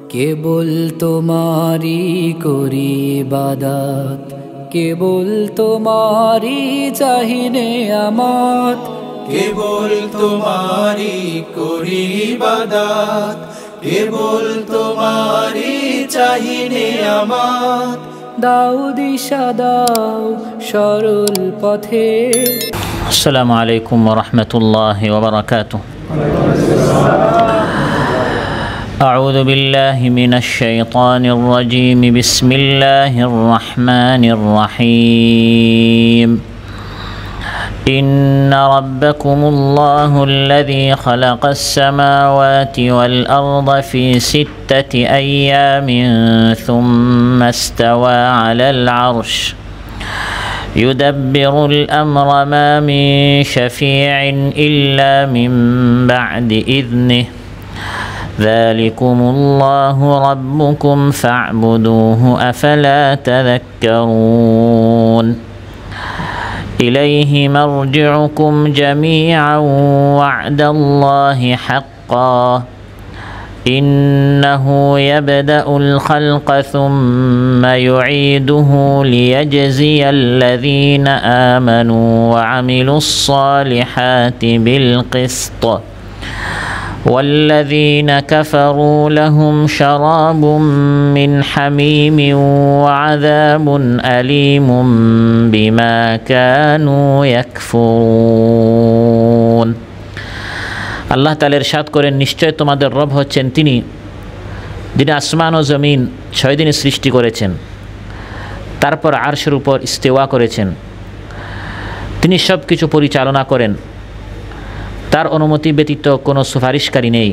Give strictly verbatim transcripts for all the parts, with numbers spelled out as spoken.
কেবল তোমারি করি ইবাদত, কেবল তোমারি চাহিনে আমাত, কেবল তোমারি করি ইবাদত, কেবল তোমারি চাহিনে আমাত। দাও দিশা দাও সরল পথে। আসসালামু আলাইকুম ওয়া রাহমাতুল্লাহি ওয়া বারাকাতুহু। أعوذ بالله من الشيطان الرجيم. بسم الله الرحمن الرحيم. إن ربكم الله الذي خلق السماوات والأرض في ستة أيام ثم استوى على العرش يدبر الأمر ما من شفيع إلا من بعد إذنه ذلكم الله ربكم فاعبدوه أفلا تذكرون. إليه مرجعكم جميعا وعد الله حقا إنه يبدأ الخلق ثم يعيده ليجزي الذين آمنوا وعملوا الصالحات بالقسط والذين كفروا لهم شراب من حميم وعذاب أليم بما كانوا يكفرون. আল্লাহ তাআলা ইরশাদ করেন, নিশ্চয় তোমাদের রব হচ্ছেন তিনি, যিনি আসমান ও জমিন ছয় দিনে সৃষ্টি করেছেন, তারপর আরশের উপর ইস্তেওয়া করেছেন। তিনি সব কিছু পরিচালনা করেন, তার অনুমতি ব্যতীত কোনো সুপারিশকারী নেই।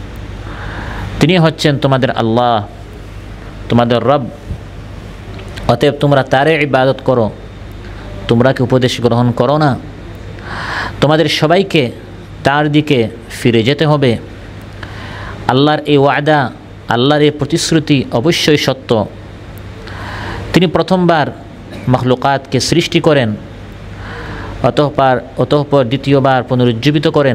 তিনি হচ্ছেন তোমাদের আল্লাহ, তোমাদের রব। অতএব তোমরা তারই ইবাদত করো, তোমরা কি উপদেশ গ্রহণ করো না? তোমাদের সবাইকে তার দিকে ফিরে যেতে হবে। আল্লাহর এই ওয়াদা, আল্লাহর এই প্রতিশ্রুতি অবশ্যই সত্য। তিনি প্রথমবার মখলুকাতকে সৃষ্টি করেন, অতঃপর অতঃপর দ্বিতীয়বার পুনরুজ্জীবিত করেন,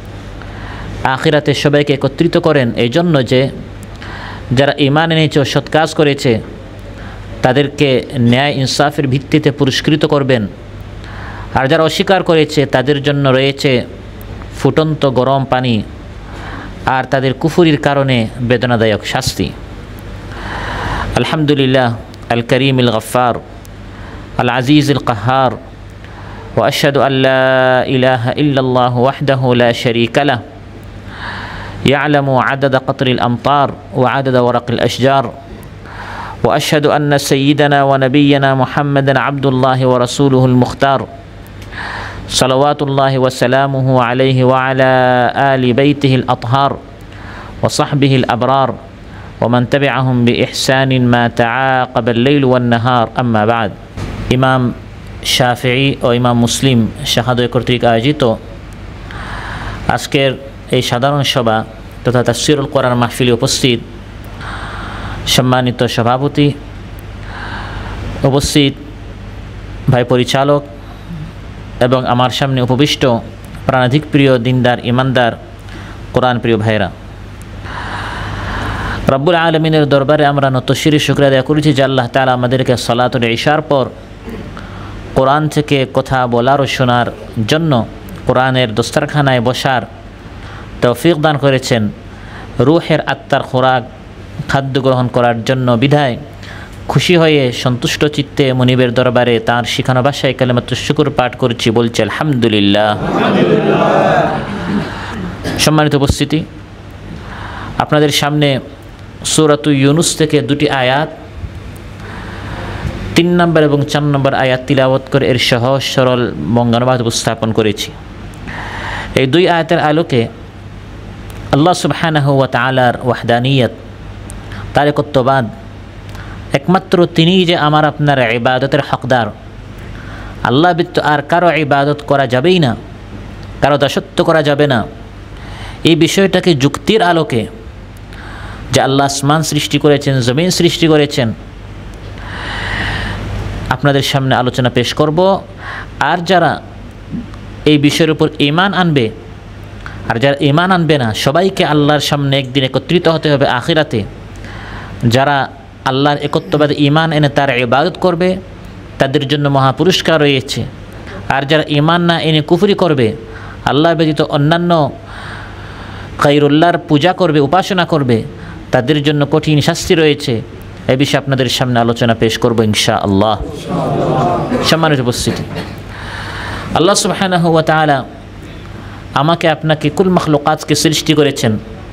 আখিরাতে সবাইকে একত্রিত করেন, এই জন্য যে যারা ঈমান এনেছে ও সৎ কাজ করেছে তাদেরকে ন্যায় ইনসাফের ভিত্তিতে পুরস্কৃত করবেন, আর যারা অস্বীকার করেছে তাদের জন্য রয়েছে ফুটন্ত গরম পানি আর তাদের কুফরির কারণে বেদনাদায়ক শাস্তি। আলহামদুলিল্লাহ আল করিম আল গফফার আল আজিজ আল কাহার وأشهد أن لا إله إلا الله وحده لا شريك له يعلم عدد قطر الأمطار وعدد ورق الأشجار وأشهد أن سيدنا ونبينا محمدا عبد الله ورسوله المختار صلوات الله وسلامه عليه وعلى آل بيته الأطهار وصحبه الأبرار ومن تبعهم بإحسان ما تعاقب الليل والنهار. أما بعد. إمام শাফিঈ ও ইমাম মুসলিম শাহাদয় কর্তৃক আয়োজিত আজকের এই সাধারণ সভা তথা তাফসীরুল কোরআন মাহফিলে উপস্থিত সম্মানিত সভাপতি, উপস্থিত ভাই পরিচালক এবং আমার সামনে উপবিষ্ট প্রাণাধিক প্রিয় দিনদার ইমানদার কোরআন প্রিয় ভাইরা, রব্বুল আলামিনের দরবারে আমরা নতশিরে শুকরিয়া আদায় করেছি যে আল্লাহ তাআলা আমাদেরকে সালাতুল ইশার পর কোরআন থেকে কথা বলার ও শোনার জন্য কোরআনের দস্তরখানায় বসার তৌফিক দান করেছেন, রূহের আত্মার খোরাক খাদ্য গ্রহণ করার জন্য বিধায় খুশি হয়ে সন্তুষ্ট চিত্তে মনিবের দরবারে তাঁর শিখানো ভাষায় কালিমাতুশ শুকর পাঠ করছি, বলছি আলহামদুলিল্লাহ। সম্মানিত উপস্থিতি, আপনাদের সামনে সূরাতুল ইউনুস থেকে দুটি আয়াত, তিন নম্বর এবং চার নম্বর আয়াত তিলাওয়াত করে এর সহজ সরল বঙ্গানুবাদ উপস্থাপন করেছি। এই দুই আয়াতের আলোকে আল্লাহ সুবহানাহু ওয়া তাআলার ওয়াহদানিয়ত, তার একত্ববাদ, একমাত্র তিনিই যে আমার আপনার ইবাদতের হকদার, আল্লাহ ব্যতীত আর কারো ইবাদত করা যাবেই না, কারো দাসত্ব করা যাবে না, এই বিষয়টাকে যুক্তির আলোকে যে আল্লাহ আসমান সৃষ্টি করেছেন, জমিন সৃষ্টি করেছেন, আপনাদের সামনে আলোচনা পেশ করব। আর যারা এই বিষয়ের উপর ঈমান আনবে আর যারা ঈমান আনবে না, সবাইকে আল্লাহর সামনে একদিন একত্রিত হতে হবে আখিরাতে। যারা আল্লাহর একত্ববাদে ঈমান এনে তার ইবাদত করবে তাদের জন্য মহা পুরস্কার রয়েছে। আর যারা ঈমান না এনে কুফরি করবে, আল্লাহ ব্যতীত অন্যান্য গায়রুল্লাহর পূজা করবে, উপাসনা করবে, তাদের জন্য কঠিন শাস্তি রয়েছে। এ বিষয়ে আপনাদের সামনে আলোচনা পেশ করব ইনশাআল্লাহ। সম্মানিত উপস্থিতি, আল্লাহ সুবহানাহু ওয়া তাআলা আমাকে আপনাকে কুল মাখলুকাতকে সৃষ্টি করেছেন,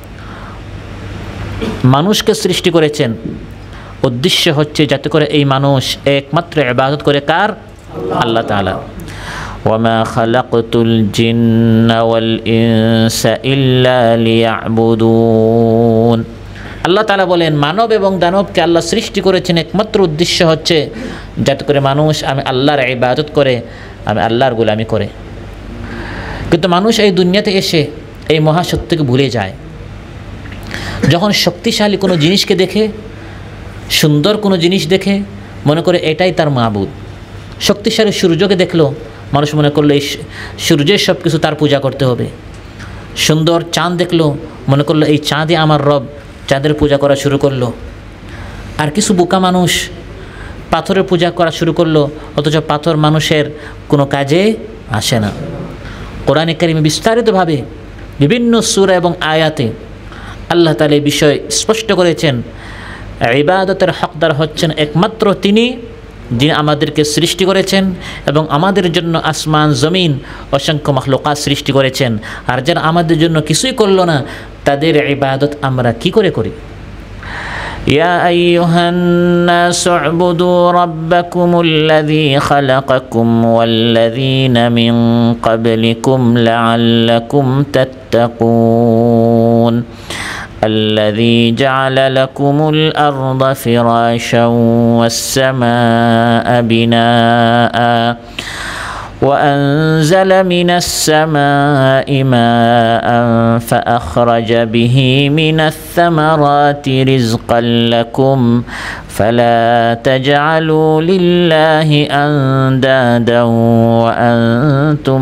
মানুষকে সৃষ্টি করেছেন। উদ্দেশ্য হচ্ছে যাতে করে এই মানুষ একমাত্র ইবাদত করে কার? আল্লাহ তাআলা। ওয়ামা খালাকতুল জিন্না ওয়াল ইনসা ইল্লা লিয়াবুদুন। আল্লাহ তাআলা বলেন মানব এবং দানবকে আল্লাহ সৃষ্টি করেছেন একমাত্র উদ্দেশ্য হচ্ছে যাতে করে মানুষ আমি আল্লাহর ইবাদত করে, আমি আল্লাহর গোলামি করে। কিন্তু মানুষ এই দুনিয়াতে এসে এই মহাসত্যকে ভুলে যায়। যখন শক্তিশালী কোনো জিনিসকে দেখে, সুন্দর কোনো জিনিস দেখে, মনে করে এটাই তার মাবুদ। শক্তিশালী সূর্যকে দেখলো, মানুষ মনে করলো এই সূর্যের সব কিছু তার পূজা করতে হবে। সুন্দর চাঁদ দেখলো, মনে করলো এই চাঁদই আমার রব, চাঁদের পূজা করা শুরু করলো। আর কিছু বোকা মানুষ পাথরের পূজা করা শুরু করলো, অথচ পাথর মানুষের কোনো কাজে আসে না। কোরআনে কারিমে বিস্তারিতভাবে বিভিন্ন সূরা এবং আয়াতে আল্লাহ তাআলা এই বিষয় স্পষ্ট করেছেন। ইবাদতের হকদার হচ্ছেন একমাত্র তিনি, যিনি আমাদেরকে সৃষ্টি করেছেন এবং আমাদের জন্য আসমান জমিন অসংখ্য মাখলুকাত সৃষ্টি করেছেন। আর যারা আমাদের জন্য কিছুই করলো না, তাদের ইবাদত আমরা কি করে করি? ইয়া আইয়ুহান নাসু উবুদু রাব্বাকুমুল্লাযী খালাকাকুম ওয়াল্লাযীনা মিন ক্বাবলিকুম লাআল্লাকুম তাত্তাকুন الذي جعل لكم الأرض فراشا والسماء بناء وأنزل من السماء ماء فأخرج به من الثمرات رزقا لكم فلا تجعلوا لله أندادا وأنتم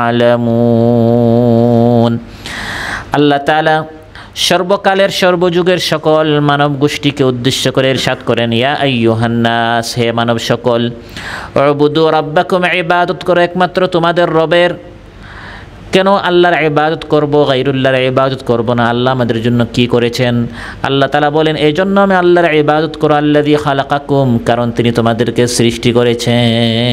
تعلمون। الله تعالى সর্বকালের সর্বযুগের সকল মানব গোষ্ঠীকে উদ্দেশ্য করে ইরশাদ করেন, ইয়া আইয়ুহান নাস, হে মানব সকল, উবুদু রাব্বাকুম, ইবাদত করো একমাত্র তোমাদের রবের। কেন আল্লাহর ইবাদত করব, গায়রুল্লাহর ইবাদত করব না? আল্লাহ আমাদের জন্য কি করেছেন? আল্লাহ তাআলা বলেন এই জন্য আমি আল্লাহর ইবাদত করো, আল্লাযী খালাকাকুম, কারণ তিনি তোমাদেরকে সৃষ্টি করেছেন।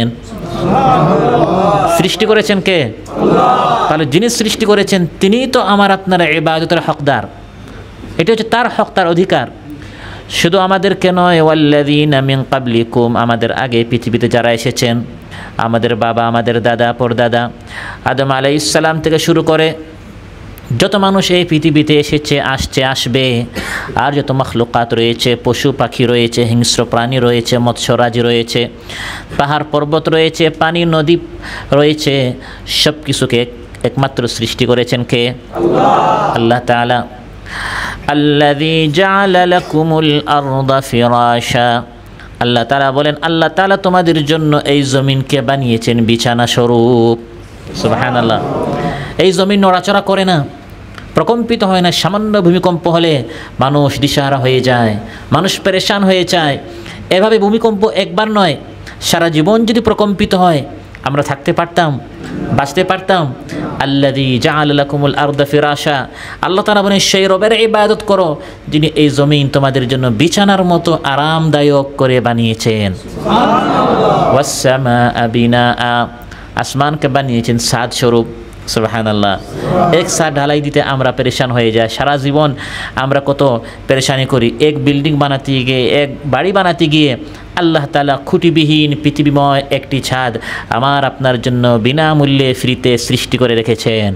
সৃষ্টি করেছেন কে? আল্লাহ। তাহলে যিনি সৃষ্টি করেছেন তিনিই তো আমার আপনার ইবাদতের হকদার। এটা হচ্ছে তার হক, তার অধিকার। শুধু আমাদেরকে নয়, ওয়াল্লাযীনা মিন ক্বাবলিকুম, আমাদের আগে পৃথিবীতে যারা এসেছেন, আমাদের বাবা, আমাদের দাদা, পরদাদা, আদম আলাইহিস সালাম থেকে শুরু করে যত মানুষ এই পৃথিবীতে এসেছে, আসছে, আসবে, আর যত মাখলুকাত রয়েছে, পশু পাখি রয়েছে, হিংস্র প্রাণী রয়েছে, মৎস্যরাজি রয়েছে, পাহাড় পর্বত রয়েছে, পানি নদী রয়েছে, সব কিছুকে একমাত্র সৃষ্টি করেছেন কে? আল্লাহ। আল্লাহ তাআলা আল্লাযী জাআলা লাকুমুল আরদা ফিরাশা, আল্লাহ তাআলা বলেন আল্লাহ তাআলা তোমাদের জন্য এই জমিনকে বানিয়েছেন বিছানা স্বরূপ। সুবহানাল্লাহ। এই জমিন নড়াচড়া করে না, প্রকম্পিত হয় না। সামান্য ভূমিকম্প হলে মানুষ দিশাহারা হয়ে যায়, মানুষ পেরেশান হয়ে যায়। এভাবে ভূমিকম্প একবার নয়, সারা জীবন যদি প্রকম্পিত হয়, আমরা থাকতে পারতাম, বাঁচতে পারতাম? আল্লাযী জাআলা লাকুমুল আরদা ফিরাশা, আল্লাহ তাআলা বলেন সেই রবের ইবাদত করো যিনি এই জমিন তোমাদের জন্য বিছানার মতো আরামদায়ক করে বানিয়েছেন। সুবহানাল্লাহ। ওয়াস সামাআ বিনাআ, আসমানকে বানিয়েছেন ছাদ স্বরূপ। সুবহানাল্লাহ। এক ছাদ ঢালাই দিতে আমরা পেরেশান হয়ে যাই, সারা জীবন আমরা কত পেরেশানি করি। এক বিল্ডিং বানাতে গিয়ে, এক বাড়ি বানাতে গিয়ে আল্লাহ তাআলা খুঁটিবিহীন পৃথিবীময় একটি ছাদ আমার আপনার জন্য বিনামূল্যে ফ্রিতে সৃষ্টি করে রেখেছেন।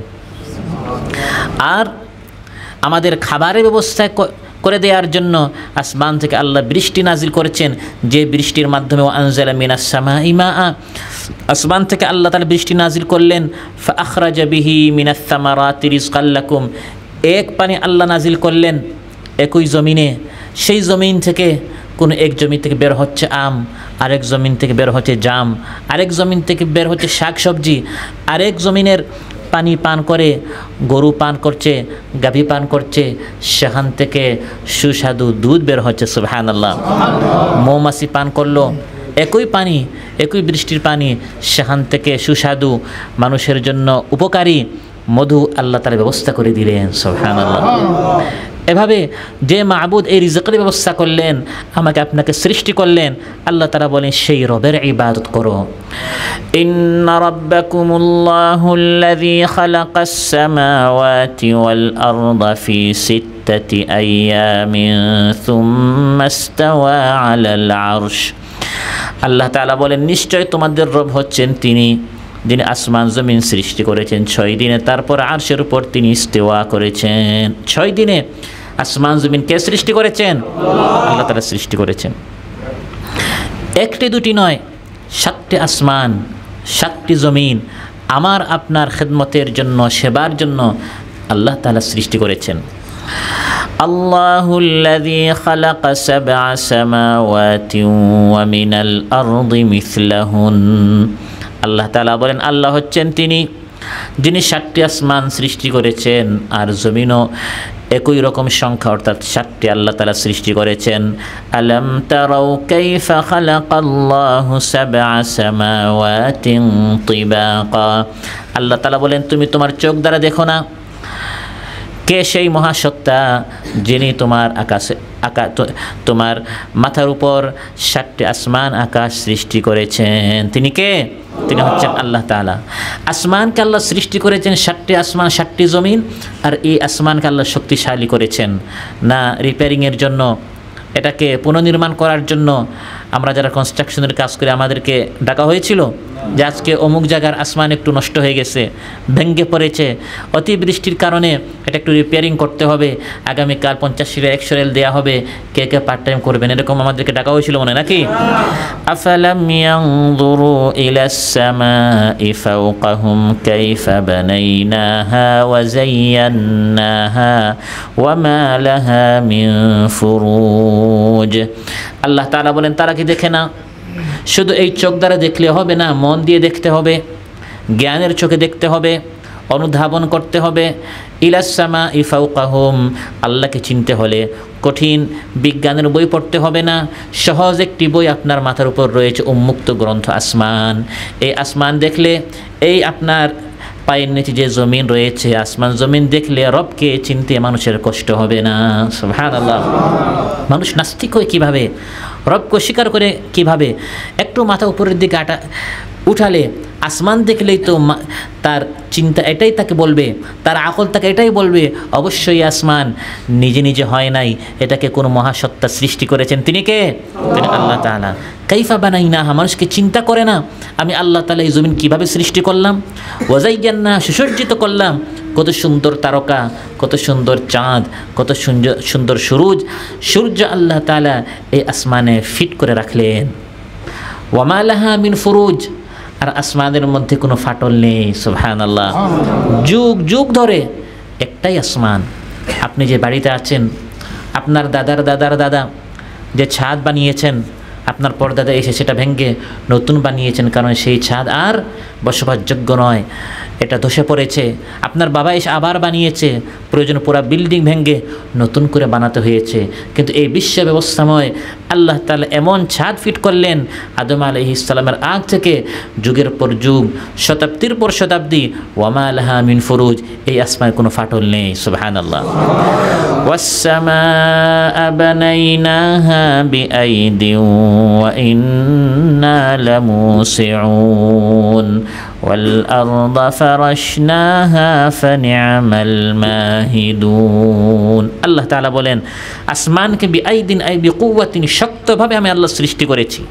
আর আমাদের খাবারের ব্যবস্থা করে দেওয়ার জন্য আসমান থেকে আল্লাহ বৃষ্টি নাজিল করেছেন, যে বৃষ্টির মাধ্যমে আনজালা মিনাস সামাই মাআ, আসমান থেকে আল্লাহ তাআলা বৃষ্টি নাজিল করলেন। ফাআখরাজা বিহি মিনাস সামারাতি রিজকাল লাকুম, এক পানি আল্লাহ নাজিল করলেন একই জমিনে। সেই জমিন থেকে কোনো এক জমি থেকে বের হচ্ছে আম, আরেক জমিন থেকে বের হচ্ছে জাম, আরেক জমিন থেকে বের হচ্ছে শাক সবজি, আরেক জমিনের পানি পান করে, গরু পান করছে, গাভী পান করছে, সেখান থেকে সুস্বাদু দুধ বের হচ্ছে। সুবহানাল্লাহ। মৌমাছি পান করলো, একই পানি, একই বৃষ্টির পানি, সেখান থেকে সুস্বাদু মানুষের জন্য উপকারী মধু আল্লাহ তাআলা ব্যবস্থা করে দিলেন। সুবহানাল্লাহ। এভাবে যে মাবুদ এই রিজকের ব্যবস্থা করলেন, আমাকে আপনাকে সৃষ্টি করলেন, আল্লাহ তাআলা বলেন সেই রবের ইবাদত করো। ইন্না রাব্বাকুমুল্লাহুল্লাযী খালাকাস সামাওয়াতি ওয়াল আরদা ফি সিত্তাতি আইয়ামিন সুম্মা ইসতাওয়া আলাল আরশ। আল্লাহ তাআলা বলেন নিশ্চয় তোমাদের রব হচ্ছেন তিনি, যিনি আসমান জমিন সৃষ্টি করেছেন ছয় দিনে, তারপর আরশের উপর তিনি ইস্তেওয়া করেছেন। ছয় দিনে আসমান জমিন কে সৃষ্টি করেছেন? আল্লাহ তাআলা সৃষ্টি করেছেন। একটি দুটি নয়, সাতটি আসমান, সাতটি জমিন আমার আপনার খেদমতের জন্য, সেবার জন্য আল্লাহ তাআলা সৃষ্টি করেছেন। আল্লাহুল্লাযী খালাকা সাবআ সামাওয়াতি ওয়া মিনাল আরদি মিসলাহুন। আল্লাহ তাআলা বলেন আল্লাহ হচ্ছেন তিনি, যিনি সাতটি আসমান সৃষ্টি করেছেন আর জমিনও একই রকম সংখ্যা অর্থাৎ সাতটি আল্লাহ তাআলা সৃষ্টি করেছেন। আলাম তারাউ কাইফা খালাকাল্লাহু সাবআ সামাওয়াতিন তিবাকা। আল্লাহ তাআলা বলেন তুমি তোমার চোখ দ্বারা দেখো না, কে সেই মহাসত্তা যিনি তোমার আকাশে আকাশ তোমার মাথার উপর সাতটি আসমান আকাশ সৃষ্টি করেছেন? তিনি কে? তিনি হচ্ছেন আল্লাহ তাআলা। আসমানকে আল্লাহ সৃষ্টি করেছেন, সাতটি আসমান সাতটি জমিন, আর এই আসমানকে আল্লাহ শক্তিশালী করেছেন না রিপেয়ারিংয়ের জন্য, এটাকে পুনর্নির্মাণ করার জন্য। আমরা যারা কনস্ট্রাকশনের কাজ করি আমাদেরকে ডাকা হয়েছিল যে আজকে অমুক জায়গার আসমান একটু নষ্ট হয়ে গেছে, ভেঙে পড়েছে, অতিবৃষ্টির কারণে এটা একটু রিপেয়ারিং করতে হবে, আগামীকাল পঞ্চাশ রিয়াল একশো রিয়াল দেওয়া হবে, কে কে পার্ট টাইম করবেন, এরকম আমাদেরকে ডাকা হয়েছিল মনে নাকি? আফালাম ইয়ানজুরু ইলাস সামাই ফাওকাহুম কাইফা বানাইনাহা ওয়া যায়্যানাহা ওয়া মা লাহা মিন ফুরুজ। আল্লাহ তাআলা বলেন তারা কি দেখে না? শুধু এই চোখ দ্বারা দেখলে হবে না, মন দিয়ে দেখতে হবে, জ্ঞানের চোখে দেখতে হবে, অনুধাবন করতে হবে। ইলাস সামাই ফাওকাহুম, আল্লাহকে চিনতে হলে কঠিন বিজ্ঞানের বই পড়তে হবে না, সহজ একটি বই আপনার মাথার উপর রয়েছে, উন্মুক্ত গ্রন্থ আসমান। এই আসমান দেখলে, এই আপনার পায়ের নিচে যে জমিন রয়েছে, আসমান জমিন দেখলে রবকে চিনতে মানুষের কষ্ট হবে না। সুবহানাল্লাহ। মানুষ নাস্তিক হয় কীভাবে, রবকে স্বীকার করে কিভাবে? একটু মাথা উপরের দিকে আটা উঠালে আসমান দেখলেই তো তার চিন্তা এটাই তাকে বলবে, তার আকল তাকে এটাই বলবে অবশ্যই আসমান নিজে নিজে হয় নাই, এটাকে কোনো মহাসত্তা সৃষ্টি করেছেন। তিনি কে? তিনি আল্লাহ তাআলা। কাইফা বানাইনাহা, মানুষকে চিন্তা করে না আমি আল্লাহ তাআলা এই জমিন কীভাবে সৃষ্টি করলাম, ওয়া যায়্যানা, সুসজ্জিত করলাম, কত সুন্দর তারকা, কত সুন্দর চাঁদ, কত সুন্দর সুন্দর সূরজ সূর্য আল্লাহ তাআলা এই আসমানে ফিট করে রাখলেন। ওয়া মা লাহা মিন ফুরুজ, আর আসমানের মধ্যে কোনো ফাটল নেই। সুবহানাল্লাহ। যুগ যুগ ধরে একটাই আসমান। আপনি যে বাড়িতে আছেন, আপনার দাদার দাদার দাদা যে ছাদ বানিয়েছেন, আপনার পরদাদা এসে সেটা ভেঙে নতুন বানিয়েছেন, কারণ সেই ছাদ আর বসবাসযোগ্য নয়, এটা ধসে পড়েছে। আপনার বাবা এসে আবার বানিয়েছে, প্রয়োজন পুরা বিল্ডিং ভেঙে নতুন করে বানাতে হয়েছে। কিন্তু এই বিশ্ব ব্যবস্থাময় আল্লাহ তাআলা এমন ছাদ ফিট করলেন, আদম আলাইহিস সালামের আগ থেকে যুগের পর যুগ, শতাব্দীর পর শতাব্দী, ওয়া মা লাহা মিন ফুরুজ, এই আসমানে কোনো ফাটল নেই। সুবহানাল্লাহ। ওয়াস সামাআ বানাইনাহা বিআইদিন ওয়া ইন্না লামুসিউন ওয়াল আরদা ফারাশনাহা ফানি'মাল মাহিদুন। আল্লাহ তাআলা বলেন আসমানকে বিআইদিন আই বিকুওয়াতিন, শক্তভাবে আমি আল্লাহ সৃষ্টি করেছি।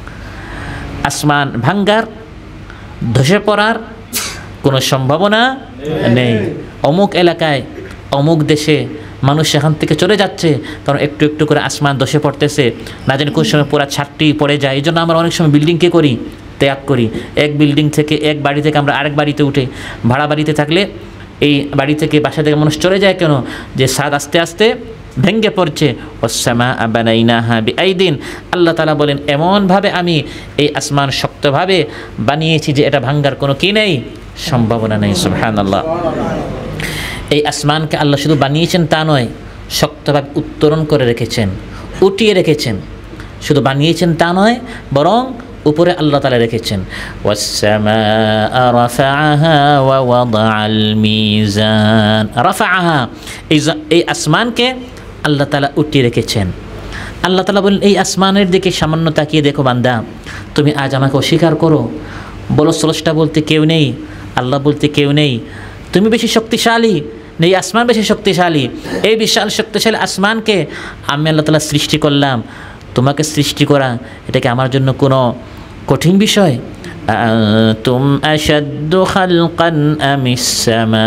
আসমান ভাঙ্গার, ধসে পড়ার কোনো সম্ভাবনা নেই। অমুক এলাকায়, অমুক দেশে মানুষ সেখান থেকে চলে যাচ্ছে, কারণ একটু একটু করে আসমান ধসে পড়তেছে, না জানি কোন সময় পুরা ছাদটি পড়ে যায়। এই জন্য আমরা অনেক সময় বিল্ডিংকে করি, ত্যাগ করি। এক বিল্ডিং থেকে, এক বাড়ি থেকে আমরা আরেক বাড়িতে উঠে, ভাড়া বাড়িতে থাকলে এই বাড়ি থেকে, বাসা থেকে মানুষ চলে যায় কেন? যে ছাদ আস্তে আস্তে ভেঙে পড়ছে। ওয়াস-সামাআ বানাইনাহা বিআইদিন, আল্লাহ তাআলা বলেন এমনভাবে আমি এই আসমান শক্তভাবে বানিয়েছি যে এটা ভাঙ্গার কোনো কি নেই, সম্ভাবনা নেই। সুবহানাল্লাহ। এই আসমানকে আল্লাহ শুধু বানিয়েছেন তা নয়, শক্তভাবে উত্তোলন করে রেখেছেন, উঠিয়ে রেখেছেন। শুধু বানিয়েছেন তা নয়, বরং উপরে আল্লাহ তাআলা রেখেছেন ওয়াস-সামাআ রাফাআহা ওয়া ওয়াদাআল মিজান। রাফাআহা, এই আসমানকে আল্লাহ তাআলা উঠিয়ে রেখেছেন। আল্লাহ তাআলা বলেন, এই আসমানের দিকে সামান্য তাকিয়ে দেখো বান্দা, তুমি আজ আমাকে অস্বীকার করো, বলো স্রষ্টা বলতে কেউ নেই, আল্লাহ বলতে কেউ নেই, তুমি বেশি শক্তিশালী, এই আসমান বেশি শক্তিশালী। এই বিশাল শক্তিশালী আসমানকে আমি আল্লাহ তাআলা সৃষ্টি করলাম, তোমাকে সৃষ্টি করা এটা কি আমার জন্য কোনো কঠিন বিষয়? আনতুম আশাদ্দু খালকান আমিস সামা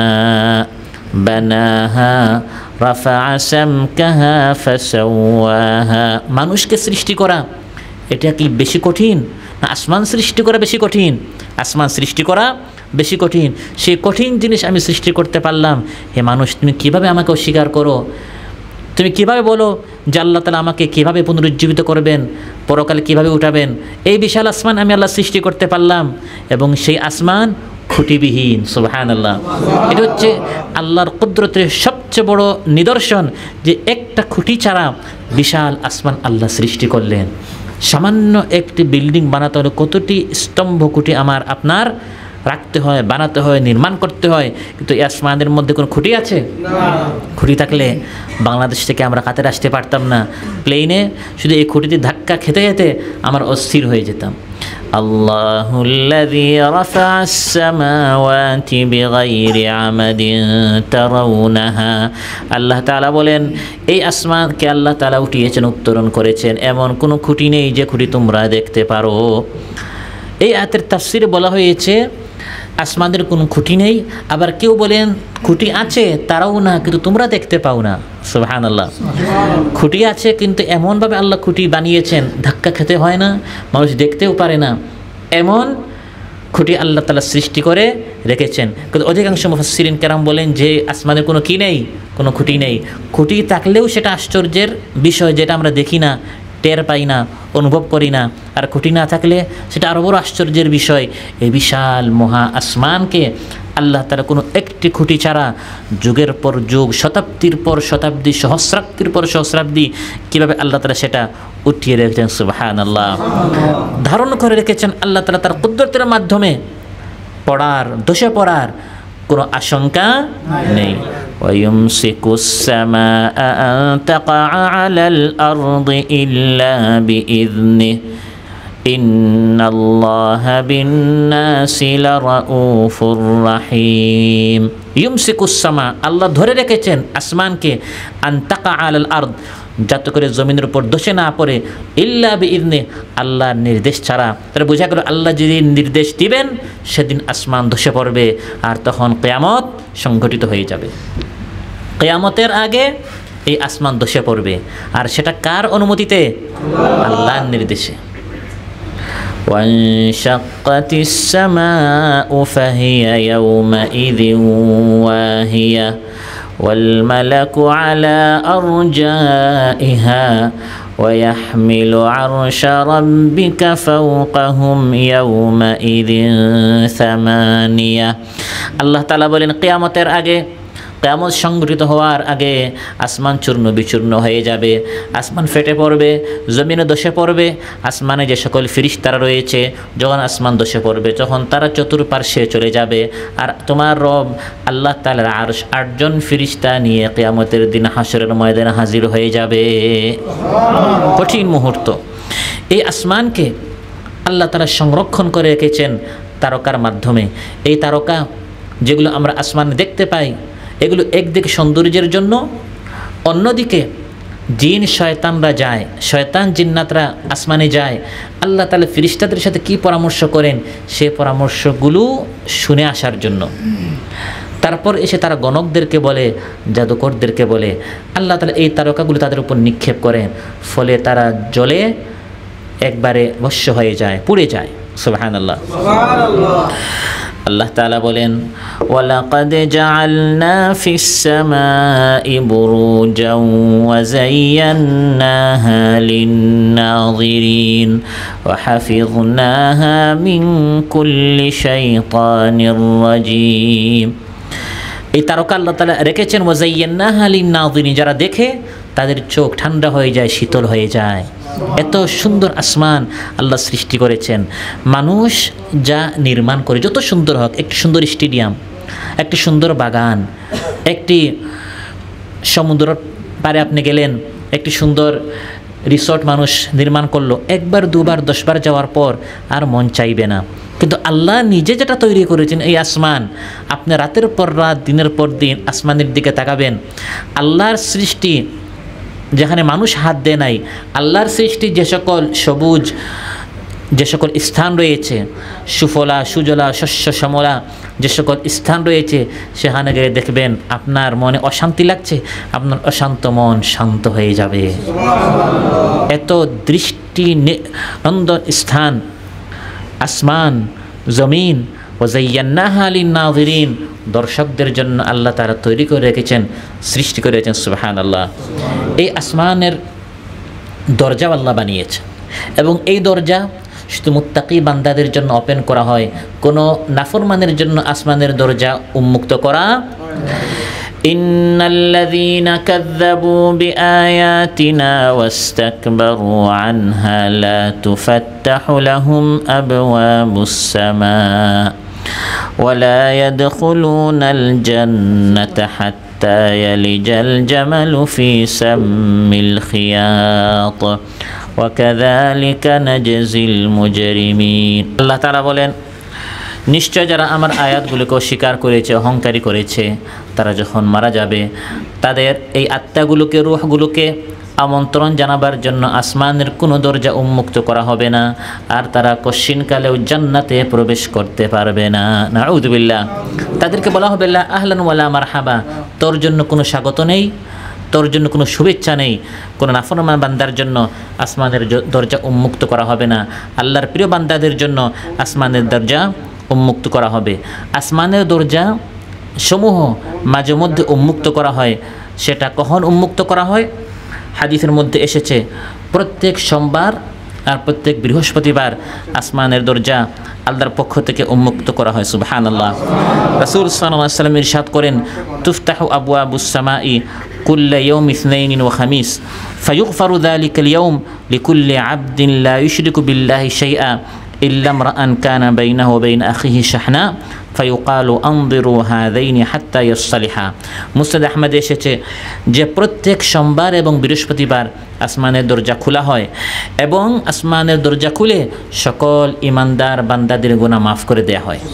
বানাহা রাফাআ সামকাহা ফাসাওয়াহা। মানুষকে সৃষ্টি করা এটা কি বেশি কঠিন না আসমান সৃষ্টি করা বেশি কঠিন? আসমান সৃষ্টি করা বেশি কঠিন। সেই কঠিন জিনিস আমি সৃষ্টি করতে পারলাম, হে মানুষ তুমি কিভাবে আমাকে অস্বীকার করো? তুমি কিভাবে বলো যে আল্লাহ তাআলা আমাকে কিভাবে পুনরুজ্জীবিত করবেন, পরকালে কিভাবে উঠাবেন? এই বিশাল আসমান আমি আল্লাহ সৃষ্টি করতে পারলাম, এবং সেই আসমান খুঁটিবিহীন। সুবহানাল্লাহ। এটা হচ্ছে আল্লাহর কুদরতের সবচেয়ে বড় নিদর্শন যে একটা খুঁটি ছাড়া বিশাল আসমান আল্লাহ সৃষ্টি করলেন। সামান্য একটি বিল্ডিং বানাতে হলে কতটি স্তম্ভ খুঁটি আমার আপনার রাখতে হয়, বানাতে হয়, নির্মাণ করতে হয়, কিন্তু এই আসমানের মধ্যে কোনো খুঁটি আছে? খুঁটি থাকলে বাংলাদেশ থেকে আমরা কাতারে আসতে পারতাম না। প্লেনে শুধু এই খুঁটিতে ধাক্কা খেতে খেতে আমার অস্থির হয়ে যেতাম। আল্লাহুল্লাযী রাফা'আস সামাওয়াতি বিগাইরি আমাদিন তারাউনাহা। আল্লাহ তাআলা বলেন, এই আসমানকে আল্লাহ তাআলা উঠিয়েছেন, উত্তোলন করেছেন, এমন কোনো খুঁটি নেই যে খুঁটি তোমরা দেখতে পারো। এই আয়াতের তাফসিরে বলা হয়েছে আসমানের কোনো খুঁটি নেই, আবার কেউ বলেন খুঁটি আছে তারাও না, কিন্তু তোমরা দেখতে পাও না। সুবহানাল্লাহ। খুঁটি আছে কিন্তু এমনভাবে আল্লাহ খুঁটি বানিয়েছেন ধাক্কা খেতে হয় না, মানুষ দেখতেও পারে না, এমন খুঁটি আল্লাহ তাআলা সৃষ্টি করে রেখেছেন। কিন্তু অধিকাংশ মুফাসসিরিন কেরাম বলেন যে আসমানের কোনো কি নেই, কোনো খুঁটি নেই। খুঁটি থাকলেও সেটা আশ্চর্যের বিষয়, যেটা আমরা দেখি না, টের পাই না, অনুভব করি না। আর খুঁটি না থাকলে সেটা আরও বড় আশ্চর্যের বিষয়। এই বিশাল মহা আসমানকে আল্লাহ তাআলা কোনো একটি খুঁটি ছাড়া যুগের পর যুগ, শতাব্দীর পর শতাব্দী, সহস্রাব্দীর পর সহস্রাব্দী কীভাবে আল্লাহ তাআলা সেটা উঠিয়ে রেখেছেন। সুবহানাল্লাহ। ধারণ করে রেখেছেন আল্লাহ তাআলা তার কুদরতের মাধ্যমে। পড়ার দোষে পড়ার কোনো আশঙ্কা নেই। ويمسك السماء أن تقع على الأرض إلا بإذنه إن الله بالناس لرؤوف رحيم। يمسك السماء, আল্লাহ ধরে রেখেছেন আসমানকে, আন তাকা আলাল আরদ, যাতে করে জমিনের উপর দোষে না পড়ে, ইল্লা বিইذনে, আল্লাহর নির্দেশ ছাড়া। তাহলে বোঝা গেল আল্লাহ যেদিন নির্দেশ দিবেন সেদিন আসমান ধসে পড়বে, আর তখন কিয়ামত সংঘটিত হয়ে যাবে। কিয়ামতের আগে এই আসমান ধসে পড়বে, আর সেটা কার অনুমতিতে? আল্লাহর নির্দেশে। وانشقت السماء فهي يومئذ واهية والملك على أرجائها ويحمل عرش ربك فوقهم يومئذ ثمانية। আল্লাহ তাআলা বলেন কিয়ামতের আগে, কিয়ামত সংঘটিত হওয়ার আগে আসমান চূর্ণ বিচূর্ণ হয়ে যাবে, আসমান ফেটে পড়বে, জমিনে ধসে পড়বে। আসমানে যে সকল ফেরেশতারা রয়েছে, যখন আসমান ধসে পড়বে তখন তারা চতুর্পার্শ্বে চলে যাবে, আর তোমার রব আল্লাহ তাআলার আরশ আটজন ফেরেশতা নিয়ে কিয়ামতের দিন হাসরের ময়দানে হাজির হয়ে যাবে। কঠিন মুহূর্ত। এই আসমানকে আল্লাহ তাআলা সংরক্ষণ করে রেখেছেন তারকার মাধ্যমে। এই তারকা যেগুলো আমরা আসমানে দেখতে পাই, এগুলো একদিকে সৌন্দর্যের জন্য, অন্যদিকে জিন শয়তানরা যায়, শয়তান জিন্নাতরা আসমানে যায়, আল্লাহ তাআলা ফেরেশতাদের সাথে কি পরামর্শ করেন সে পরামর্শগুলো শুনে আসার জন্য। তারপর এসে তারা গণকদেরকে বলে, জাদুকরদেরকে বলে, আল্লাহ তাআলা এই তারকাগুলো তাদের উপর নিক্ষেপ করেন, ফলে তারা জ্বলে একবারে ভস্ম হয়ে যায়, পুড়ে যায়। সুবহানাল্লাহ। আল্লাহ তাআলা বলেন, ওয়ালাকাদ জাআলনা ফিস সামাই বুরুজান ওয়া যায়্যানাহা লিন-নাযিরিন ওয়া হাফিযনাহা মিন কুল্লি শাইতানির রাজীম। এই তারকা আল্লাহ তাআলা রেখেছেন ওয়া যায়্যানাহা লিন-নাযিরিন, যারা দেখে তাদের চোখ ঠান্ডা হয়ে যায়, শীতল হয়ে যায়। এত সুন্দর আসমান আল্লাহ সৃষ্টি করেছেন। মানুষ যা নির্মাণ করে, যত সুন্দর হোক, একটি সুন্দর স্টেডিয়াম, একটি সুন্দর বাগান, একটি সমুদ্র পারে আপনি গেলেন, একটি সুন্দর রিসর্ট মানুষ নির্মাণ করলো, একবার দুবার দশবার যাওয়ার পর আর মন চাইবে না। কিন্তু আল্লাহ নিজে যেটা তৈরি করেছেন এই আসমান, আপনি রাতের পর রাত, দিনের পর দিন আসমানের দিকে তাকাবেন, আল্লাহর সৃষ্টি যেখানে মানুষ হাত দেয় নাই, আল্লাহর সৃষ্টি যে সকল সবুজ, যে সকল স্থান রয়েছে, সুফলা সুজলা শস্য শ্যামলা যে সকল স্থান রয়েছে, সেখানে গিয়ে দেখবেন আপনার মনে অশান্তি লাগছে, আপনার অশান্ত মন শান্ত হয়ে যাবে। এত দৃষ্টি নন্দন স্থান আসমান, জমিন, ওয়া যায়্যানাহা লিন-নাযিরিন, দর্শকদের জন্য আল্লাহ তাআলা তৈরি করে রেখেছেন, সৃষ্টি করে রেখেছেন। সুবহানাল্লাহ। এই আসমানের দরজা আল্লাহ বানিয়েছেন এবং এই দরজা শুধু মুত্তাকি বান্দাদের জন্য ওপেন করা হয়, কোনো নাফরমানের জন্য আসমানের দরজা উন্মুক্ত করা। ইন্নাল্লাযীনা কাযযাবু বিআয়াতিনা ওয়াস্তাকবারু আনহা লা তুফাত্তাহু লাহুম আবওয়াবুস সামা ওয়ালা ইয়াদখুলুনাল জান্নাতা হাত্তা ইয়ালিজাল জামালু ফি সাম্মিল খিয়াত ওয়া কাযালিকা নাজজিল মুজরিমিন। আল্লাহ তাআলা বলেন, নিশ্চয় যারা আমার আয়াতগুলোকে অস্বীকার করেছে, অহংকারী করেছে, তারা যখন মারা যাবে তাদের এই আত্মাগুলোকে, রূহগুলোকে আমন্ত্রণ জানাবার জন্য আসমানের কোনো দরজা উন্মুক্ত করা হবে না, আর তারা কশিনকালেও জান্নাতে প্রবেশ করতে পারবে না। নাউযুবিল্লাহ। তাদেরকে বলা হবে লা আহলান ওয়ালা মারহাবা, তোর জন্য কোনো স্বাগত নেই, তোর জন্য কোনো শুভেচ্ছা নেই। কোনো নাফরমান বান্দার জন্য আসমানের দরজা উন্মুক্ত করা হবে না, আল্লাহর প্রিয় বান্দাদের জন্য আসমানের দরজা উন্মুক্ত করা হবে। আসমানের দরজা সমূহ মাঝে মধ্যে উন্মুক্ত করা হয়। সেটা কখন উন্মুক্ত করা হয়? হাদিসের মধ্যে এসেছে প্রত্যেক সোমবার আর প্রত্যেক বৃহস্পতিবার আসমানের দরজা আল্লাহর পক্ষ থেকে উন্মুক্ত করা হয়। সুবহানাল্লাহ। রাসূল সাল্লাল্লাহু আলাইহি ওয়াসাল্লাম ইরশাদ করেন, তুফতাহু আবওয়াবুস সামাই কুল্লা ইয়াউম ইসনাইন ওয়া খামিস ফায়ুগফারু যালিকাল ইয়াউম লিকুল্লি আবদিন লা ইউশরিকু বিল্লাহি শাইআ ইল্লা ইমরাআন কানা বাইনাহু ওয়া বাইনা আখিহি শাহনা ফায়ুকালু আনযিরু হাযাইনি হাত্তা ইয়াসলিহা। মুসনাদ আহমদে এসেছে যে প্রত্যেক সোমবার এবং বৃহস্পতিবার আসমানের দরজা খোলা হয় এবং আসমানের দরজা খুলে সকল ইমানদার বান্দাদের গুনাহ মাফ করে দেয়া হয়।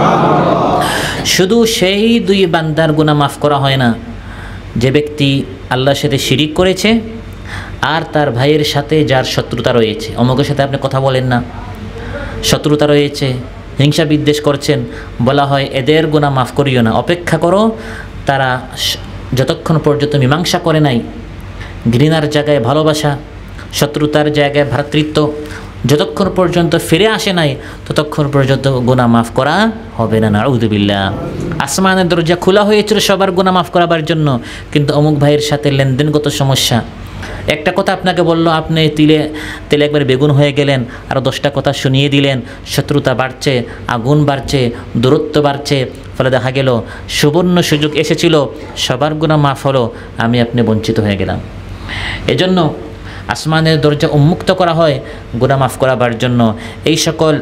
শুধু সেই দুই বান্দার গুনাহ মাফ করা হয় না, যে ব্যক্তি আল্লাহর সাথে শিরিক করেছে আর তার ভাইয়ের সাথে যার শত্রুতা রয়েছে, অমুকের সাথে আপনি কথা বলেন না, শত্রুতা রয়েছে, হিংসা বিদ্বেষ করছেন, বলা হয় এদের গুনাহ মাফ করিও না, অপেক্ষা করো, তারা যতক্ষণ পর্যন্ত মীমাংসা করে নাই, ঘৃণার জায়গায় ভালোবাসা, শত্রুতার জায়গায় ভ্রাতৃত্ব যতক্ষণ পর্যন্ত ফিরে আসে নাই, ততক্ষণ পর্যন্ত গুনাহ মাফ করা হবে না। নাউযুবিল্লাহ। আসমানের দরজা খোলা হয়েছিল সবার গুনাহ মাফ করাবার জন্য, কিন্তু অমুক ভাইয়ের সাথে লেনদেনগত সমস্যা, একটা কথা আপনাকে বললো, আপনি তিলে তেলে একবার বেগুন হয়ে গেলেন, আরও দশটা কথা শুনিয়ে দিলেন, শত্রুতা বাড়ছে, আগুন বাড়ছে, দূরত্ব বাড়ছে, ফলে দেখা গেল সুবর্ণ সুযোগ এসেছিল, সবার গুনাহ মাফ হলো, আমি আপনি বঞ্চিত হয়ে গেলাম। এজন্য আসমানের দরজা উন্মুক্ত করা হয় গুনাহ মাফ করাবার জন্য। এই সকল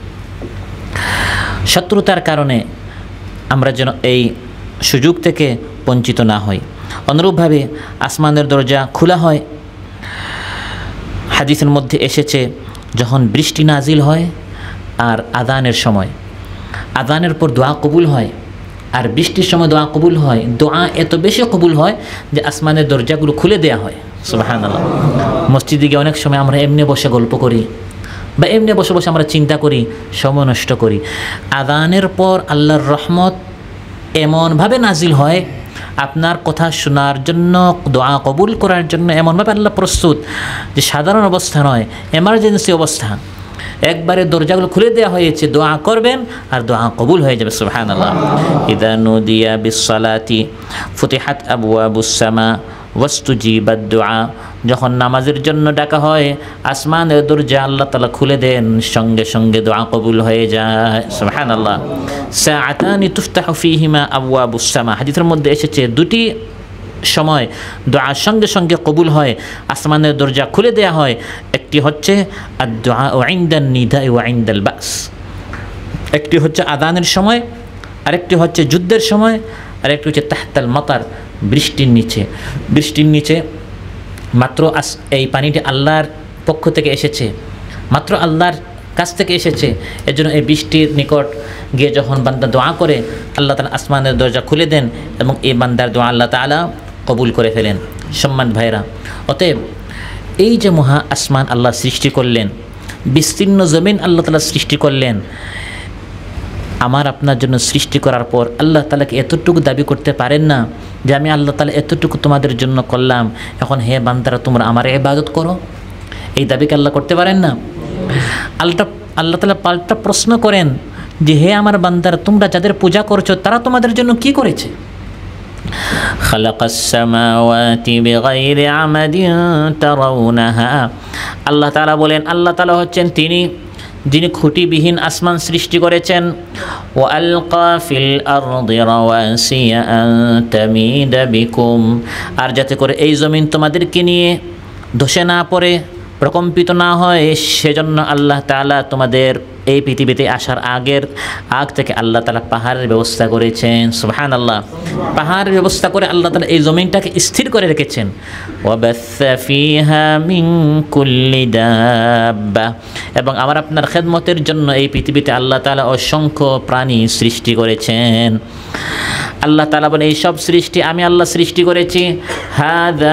শত্রুতার কারণে আমরা যেন এই সুযোগ থেকে বঞ্চিত না হই। অনুরূপভাবে আসমানের দরজা খোলা হয়। হাদিসের মধ্যে এসেছে যখন বৃষ্টি নাজিল হয় আর আযানের সময়, আযানের পর দোয়া কবুল হয় আর বৃষ্টির সময় দোয়া কবুল হয়, দোয়া এত বেশি কবুল হয় যে আসমানের দরজাগুলো খুলে দেয়া হয়। সুবহানাল্লাহ। মসজিদে গিয়ে অনেক সময় আমরা এমনি বসে গল্প করি বা এমনি বসে বসে আমরা চিন্তা করি, সময় নষ্ট করি। আযানের পর আল্লাহর রহমত এমনভাবে নাজিল হয়, আপনার কথা শোনার জন্য, দোয়া কবুল করার জন্য এমনভাবে আল্লাহ প্রস্তুত যে সাধারণ অবস্থা নয়, এমার্জেন্সি অবস্থা। একবারে দরজাগুলো খুলে দেওয়া হয়েছে, দোয়া করবেন আর দোয়া কবুল হয়ে যাবে। সুবহানাল্লাহ। ইযা নুদিয়া বিস-সালাতি ফুতিহাত আবওয়াবুস সামা ওয়াস্তুজিবাদ দুআ, যখন নামাজের জন্য ডাকা হয় আসমানের দরজা আল্লাহ তাআলা খুলে দেন, সঙ্গে সঙ্গে দোয়া কবুল হয়ে যায়। সুবহানাল্লাহ। সাআতানি তুফতাহু ফীহিমা আবওয়াবুস সামা, হাদিসের মধ্যে এসেছে দুটি সময় দোয়া সঙ্গে সঙ্গে কবুল হয়, আসমানের দরজা খুলে দেয়া হয়। একটি হচ্ছে আদ-দুআ ইনদান নিদা ওয়া ইনদাল বাস, একটি হচ্ছে আযানের সময়, আরেকটি হচ্ছে যুদ্ধের সময়, আরেকটি হচ্ছে তাহতাল মাতার, বৃষ্টির নিচে। বৃষ্টির নিচে মাত্র এই পানিটি আল্লাহর পক্ষ থেকে এসেছে, মাত্র আল্লাহর কাছ থেকে এসেছে, এজন্য এই বৃষ্টির নিকট গিয়ে যখন বান্দা দোয়া করে আল্লাহ তাআলা আসমানের দরজা খুলে দেন এবং এই বান্দার দোয়া আল্লাহ তাআলা কবুল করে ফেলেন। সম্মান ভাইরা, অতএব এই যে মহা আসমান আল্লাহ সৃষ্টি করলেন, বিস্তীর্ণ জমিন আল্লাহ তাআলা সৃষ্টি করলেন, আমার আপনার জন্য সৃষ্টি করার পর আল্লাহ তাআলাকে এতটুকু দাবি করতে পারেন না যে আমি আল্লাহ তাআলা এতটুকু তোমাদের জন্য করলাম, এখন হে বান্দারা তোমরা আমার ইবাদত করো? এই দাবিকে আল্লাহ করতে পারেন না? আল্লাহ আল্লাহ তাআলা পাল্টা প্রশ্ন করেন যে হে আমার বান্দারা, তোমরা যাদের পূজা করছো তারা তোমাদের জন্য কি করেছে? খালাকাস সামাওয়াতি বিগাইরি আমাদিন তারাউনাহা, আল্লাহ তাআলা বলেন আল্লাহ তাআলা হচ্ছেন তিনি যিনি খুঁটিবিহীন আসমান সৃষ্টি করেছেন। ওয়া আলকা ফিল আরদি রাওয়াসিয়া আন তামিদা বিকুম, আর যাতে করে এই জমিন তোমাদেরকে নিয়ে ধসে না পড়ে, প্রকম্পিত না হয়, সেজন্য আল্লাহ তাআলা তোমাদের এই পৃথিবীতে আসার আগের আগ থেকে আল্লাহ তাআলা পাহাড়ের ব্যবস্থা করেছেন। সুবহানাল্লাহ। পাহাড়ের ব্যবস্থা করে আল্লাহ তাআলা এই জমিনটাকে স্থির করে রেখেছেন। ওয়াবাসসা ফিহা মিন কুল্লি দাব্বা, এবং আমার আপনার খেদমতের জন্য এই পৃথিবীতে আল্লাহ তাআলা অসংখ্য প্রাণী সৃষ্টি করেছেন। আল্লাহ তাআলা বলেন এই সব সৃষ্টি আমি আল্লাহ সৃষ্টি করেছি। হাযা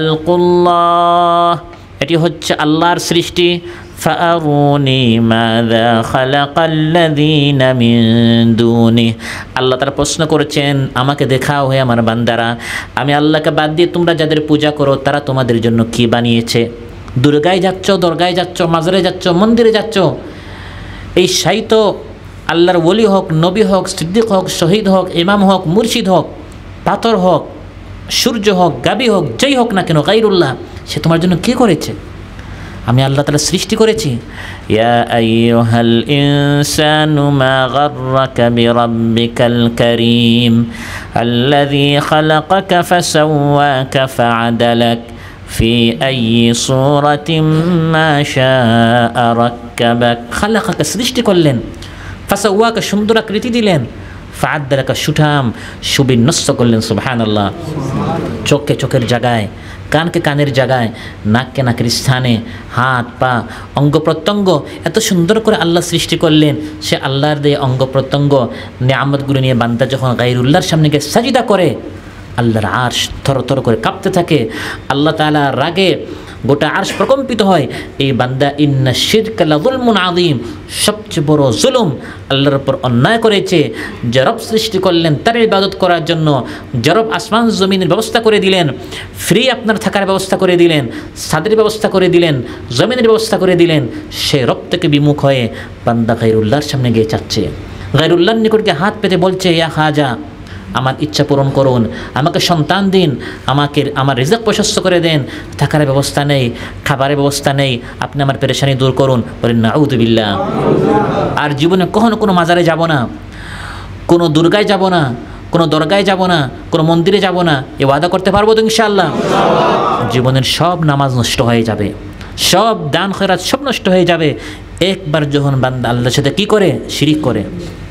খালকুল্লাহ, এটি হচ্ছে আল্লাহর সৃষ্টি। ফাআরুনি মাযা খালাকাল্লাযীনা মিন দুনি, আল্লাহ তাআলা প্রশ্ন করেছেন আমাকে দেখাও হে আমার বান্দারা, আমি আল্লাহকে বাদ দিয়ে তোমরা যাদের পূজা করো তারা তোমাদের জন্য কি বানিয়েছে? দুর্গায় যাচ্ছ, দরগায় যাচ্ছ, মাজারে যাচ্ছ, মন্দিরে যাচ্ছ, এই সাইত আল্লাহর ওলি হোক, নবী হোক, সিদ্দিক হোক, শহীদ হোক, ইমাম হোক, মুর্শিদ হোক, পাথর হোক, সূর্য হোক, গাবি হোক, যেই হোক না কেন গায়রুল্লাহ, সে তোমার জন্য কি করেছে? আমি আল্লাহ তাআলা সৃষ্টি করেছি। ইয়া আইয়ুহাল ইনসানু মা গাররাকা বিরাব্বিকাল কারীম আল্লাযী খালাকাকা ফাসাওয়াকা ফাআদালাক ফি আইয়ি সূরাতিন মা শাআ রাক্কাবাক, খালাকাকা সৃষ্টি করলেন, ফাসাওয়াকা সুন্দর আকৃতি দিলেন, ফাআদালাকা সুঠাম সুবিন্যস্ত করলেন। সুবহানাল্লাহ। চোখকে চোখের জায়গায়, কানকে কানের জায়গায়, নাককে নাকের স্থানে, হাত পা অঙ্গ প্রত্যঙ্গ এত সুন্দর করে আল্লাহ সৃষ্টি করলেন। সে আল্লাহর দিয়ে অঙ্গ প্রত্যঙ্গ নিয়ামতগুলো নিয়ে বান্দা যখন গায়রুল্লাহর সামনে গিয়ে সাজদা করে আল্লাহর আরশ থর থর করে কাঁপতে থাকে, আল্লাহ তাআলা রাগে গোটা আরশ প্রকম্পিত হয়। এই বান্দা ইন্না শিরকা লাযুলমুন আযীম, সবচেয়ে বড় জুলুম আল্লাহর উপর অন্যায় করেছে। যে রব সৃষ্টি করলেন তার ইবাদত করার জন্য, যে রব আসমান জমিনের ব্যবস্থা করে দিলেন, ফ্রি আপনার থাকার ব্যবস্থা করে দিলেন, ছাদের ব্যবস্থা করে দিলেন, জমিনের ব্যবস্থা করে দিলেন, সে রব থেকে বিমুখ হয়ে বান্দা গায়রুল্লাহর সামনে গিয়ে চাচ্ছে, গায়রুল্লাহর নিকট গিয়ে হাত পেতে বলছে ইয়া খাজা আমার ইচ্ছা পূরণ করুন, আমাকে সন্তান দিন, আমাকে আমার রিজক প্রশস্ত করে দেন, থাকার ব্যবস্থা নেই, খাবারের ব্যবস্থা নেই, আপনি আমার পেরেশানি দূর করুন। বলেন নাউযু বিল্লাহ। আর জীবনে কখনো কোনো মাজারে যাব না, কোনো দুর্গায় যাব না, কোনো দরগায় যাব না, কোনো মন্দিরে যাব না, এ ওয়াদা করতে পারবো তো ইনশাআল্লাহ? জীবনের সব নামাজ নষ্ট হয়ে যাবে, সব দান খয়রাত সব নষ্ট হয়ে যাবে একবার যখন বান্দা আল্লাহর সাথে কি করে? শিরিক করে।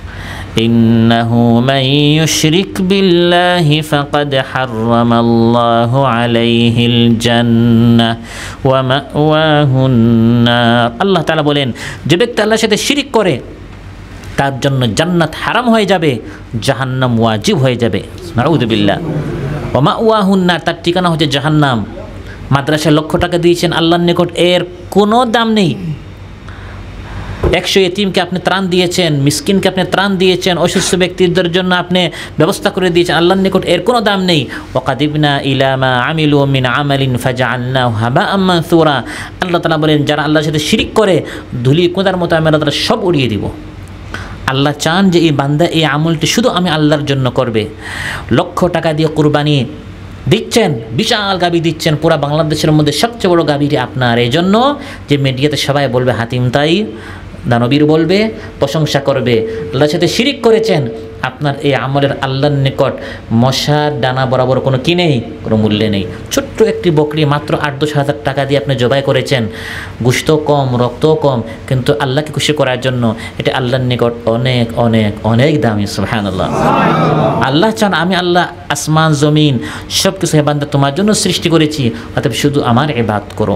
ইন্নাহু মান ইউশরিক বিল্লাহি ফাকাদ হাররামাল্লাহু আলাইহিল জান্নাহ ওয়া মাওয়াহুন নার। আল্লাহ তাআলা বলেন যে ব্যক্তি আল্লাহর সাথে শিরিক করে তার জন্য জান্নাত হারাম হয়ে যাবে, জাহান্নাম ওয়াজিব হয়ে যাবে। নাউযু বিল্লাহ। ওয়া মাওয়াহুন নার, তার ঠিকানা হচ্ছে জাহান্নাম। মাদ্রাসায় লক্ষ টাকা দিয়েছেন আল্লাহর নিকট, এর কোনো দাম নেই। একশো এতিমকে আপনি ত্রাণ দিয়েছেন, মিসকিনকে আপনি ত্রাণ দিয়েছেন, অসুস্থ ব্যক্তিদের জন্য আপনি ব্যবস্থা করে দিয়েছেন। আল্লাহর নিকট এর কোনো দাম নেই। ওয়াকাদিবনা ইলা মা আমিলু মিন আমালিন ফাজআলনাহু হাবাআম মানসুরা। আল্লাহ তাআলা বলেন, যারা আল্লাহর সাথে শিরিক করে ধুলি কোঁদার মতো আমি আল্লাহ তাআলা সব উড়িয়ে দিব। আল্লাহ চান যে এই বান্দা এই আমলটি শুধু আমি আল্লাহর জন্য করবে। লক্ষ টাকা দিয়ে কুরবানি দিচ্ছেন, বিশাল গাবি দিচ্ছেন, পুরা বাংলাদেশের মধ্যে সবচেয়ে বড় গাবিটি আপনার। এই জন্য যে মিডিয়াতে সবাই বলবে হাতিম তাই, দানবীর বলবে, প্রশংসা করবে। আল্লাহর সাথে শিরিক করেছেন, আপনার এই আমলের আল্লাহর নিকট মশার ডানা বরাবর কোনো কি নেই, কোনো মূল্য নেই। ছোট্ট একটি বকরি মাত্র আট দশ হাজার টাকা দিয়ে আপনি জবাই করেছেন, গোশত কম, রক্তও কম, কিন্তু আল্লাহকে খুশি করার জন্য এটা আল্লাহর নিকট অনেক অনেক অনেক দামি। সুবহানাল্লাহ। আল্লাহ চান আমি আল্লাহ আসমান জমিন সব কিছু হে বান্দা তোমার জন্য সৃষ্টি করেছি, অতএব শুধু আমার ইবাদত করো।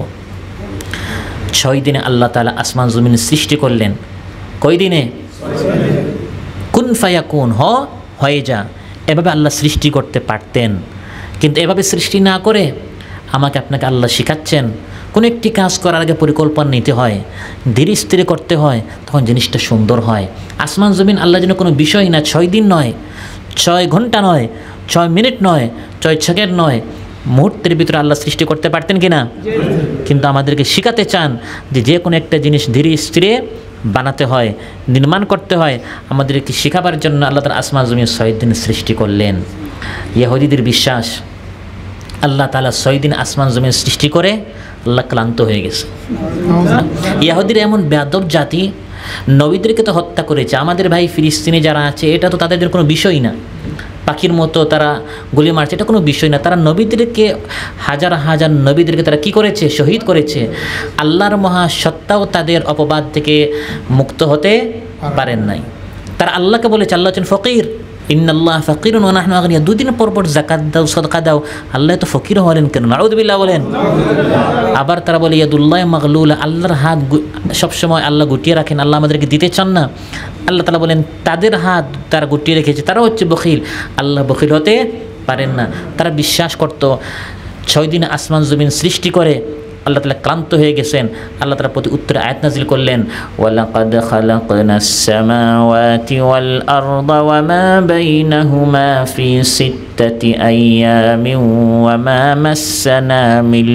ছয় দিনে আল্লাহ তাআলা আসমান জমিন সৃষ্টি করলেন। কয় দিনে? কুন ফায়াকুন, হ হয়ে যা। এভাবে আল্লাহ সৃষ্টি করতে পারতেন, কিন্তু এভাবে সৃষ্টি না করে আমাকে আপনাকে আল্লাহ শেখাচ্ছেন কোনো একটি কাজ করার আগে পরিকল্পনা নিতে হয়, ধীরে স্থিরে করতে হয়, তখন জিনিসটা সুন্দর হয়। আসমান জমিন আল্লাহ যেন কোনো বিষয় না, ছয় দিন নয়, ছয় ঘন্টা নয়, ছয় মিনিট নয়, ছয় সেকেন্ড নয়, মুহূর্তের ভিতরে আল্লাহ সৃষ্টি করতে পারতেন কিনা? কিন্তু আমাদেরকে শেখাতে চান যে যে কোনো একটা জিনিস ধীরে স্থিরে বানাতে হয়, নির্মাণ করতে হয়। আমাদেরকে শেখাবার জন্য আল্লাহ তাআলা আসমান জমিন ছয় দিন সৃষ্টি করলেন। ইহুদিদের বিশ্বাস আল্লাহ তাআলা ছয় দিন আসমান জমিন সৃষ্টি করে আল্লাহ ক্লান্ত হয়ে গেছে। ইহুদিরা এমন বেয়াদব জাতি, নবীদেরকে তো হত্যা করেছে। আমাদের ভাই ফিলিস্তিনে যারা আছে এটা তো তাদের কোনো বিষয় না, পাখির মতো তারা গুলি মারছে, এটা কোনো বিষয় না। তারা নবীদেরকে, হাজার হাজার নবীদেরকে তারা কি করেছে? শহীদ করেছে। আল্লাহর মহাসত্তাও তাদের অপবাদ থেকে মুক্ত হতে পারেন নাই। তারা আল্লাহকে বলেছে আল্লাহ হচ্ছেন ফকির, ইন্নাল্লাহ ফাকিরুন ওয়া নাহনু আগনিয়া। দুদিন পর পর যাকাত দাও, সাদকা দাও, আল্লাহ তো ফকির হলেন কেন? নাউযুবিল্লাহ বলেন। আবার তারা বলে ইয়াদুল্লাহ মাগলুলা, আল্লাহর হাত সবসময় আল্লাহ গুটিয়ে রাখেন, আল্লাহ আমাদেরকে দিতে চান না। আল্লাহ তাআলা বলেন তাদের হাত তারা গুটিয়ে রেখেছে, তারা হচ্ছে বখিল, আল্লাহ বখিল হতে পারেন না। তারা বিশ্বাস করত ছয় দিনে আসমান জমিন সৃষ্টি করে আল্লাহ তাআলা ক্লান্ত হয়ে গেছেন। আল্লাহ তাআলা প্রতি উত্তরে আয়াত নাযিল করলেন, ওয়ালাকাদ খালাকনাস সামাওয়াতি ওয়াল আরদা ওয়া মা বাইনাহুমা ফি সিত্তাতি আইয়ামিন ওয়া মা মাসসানা মিন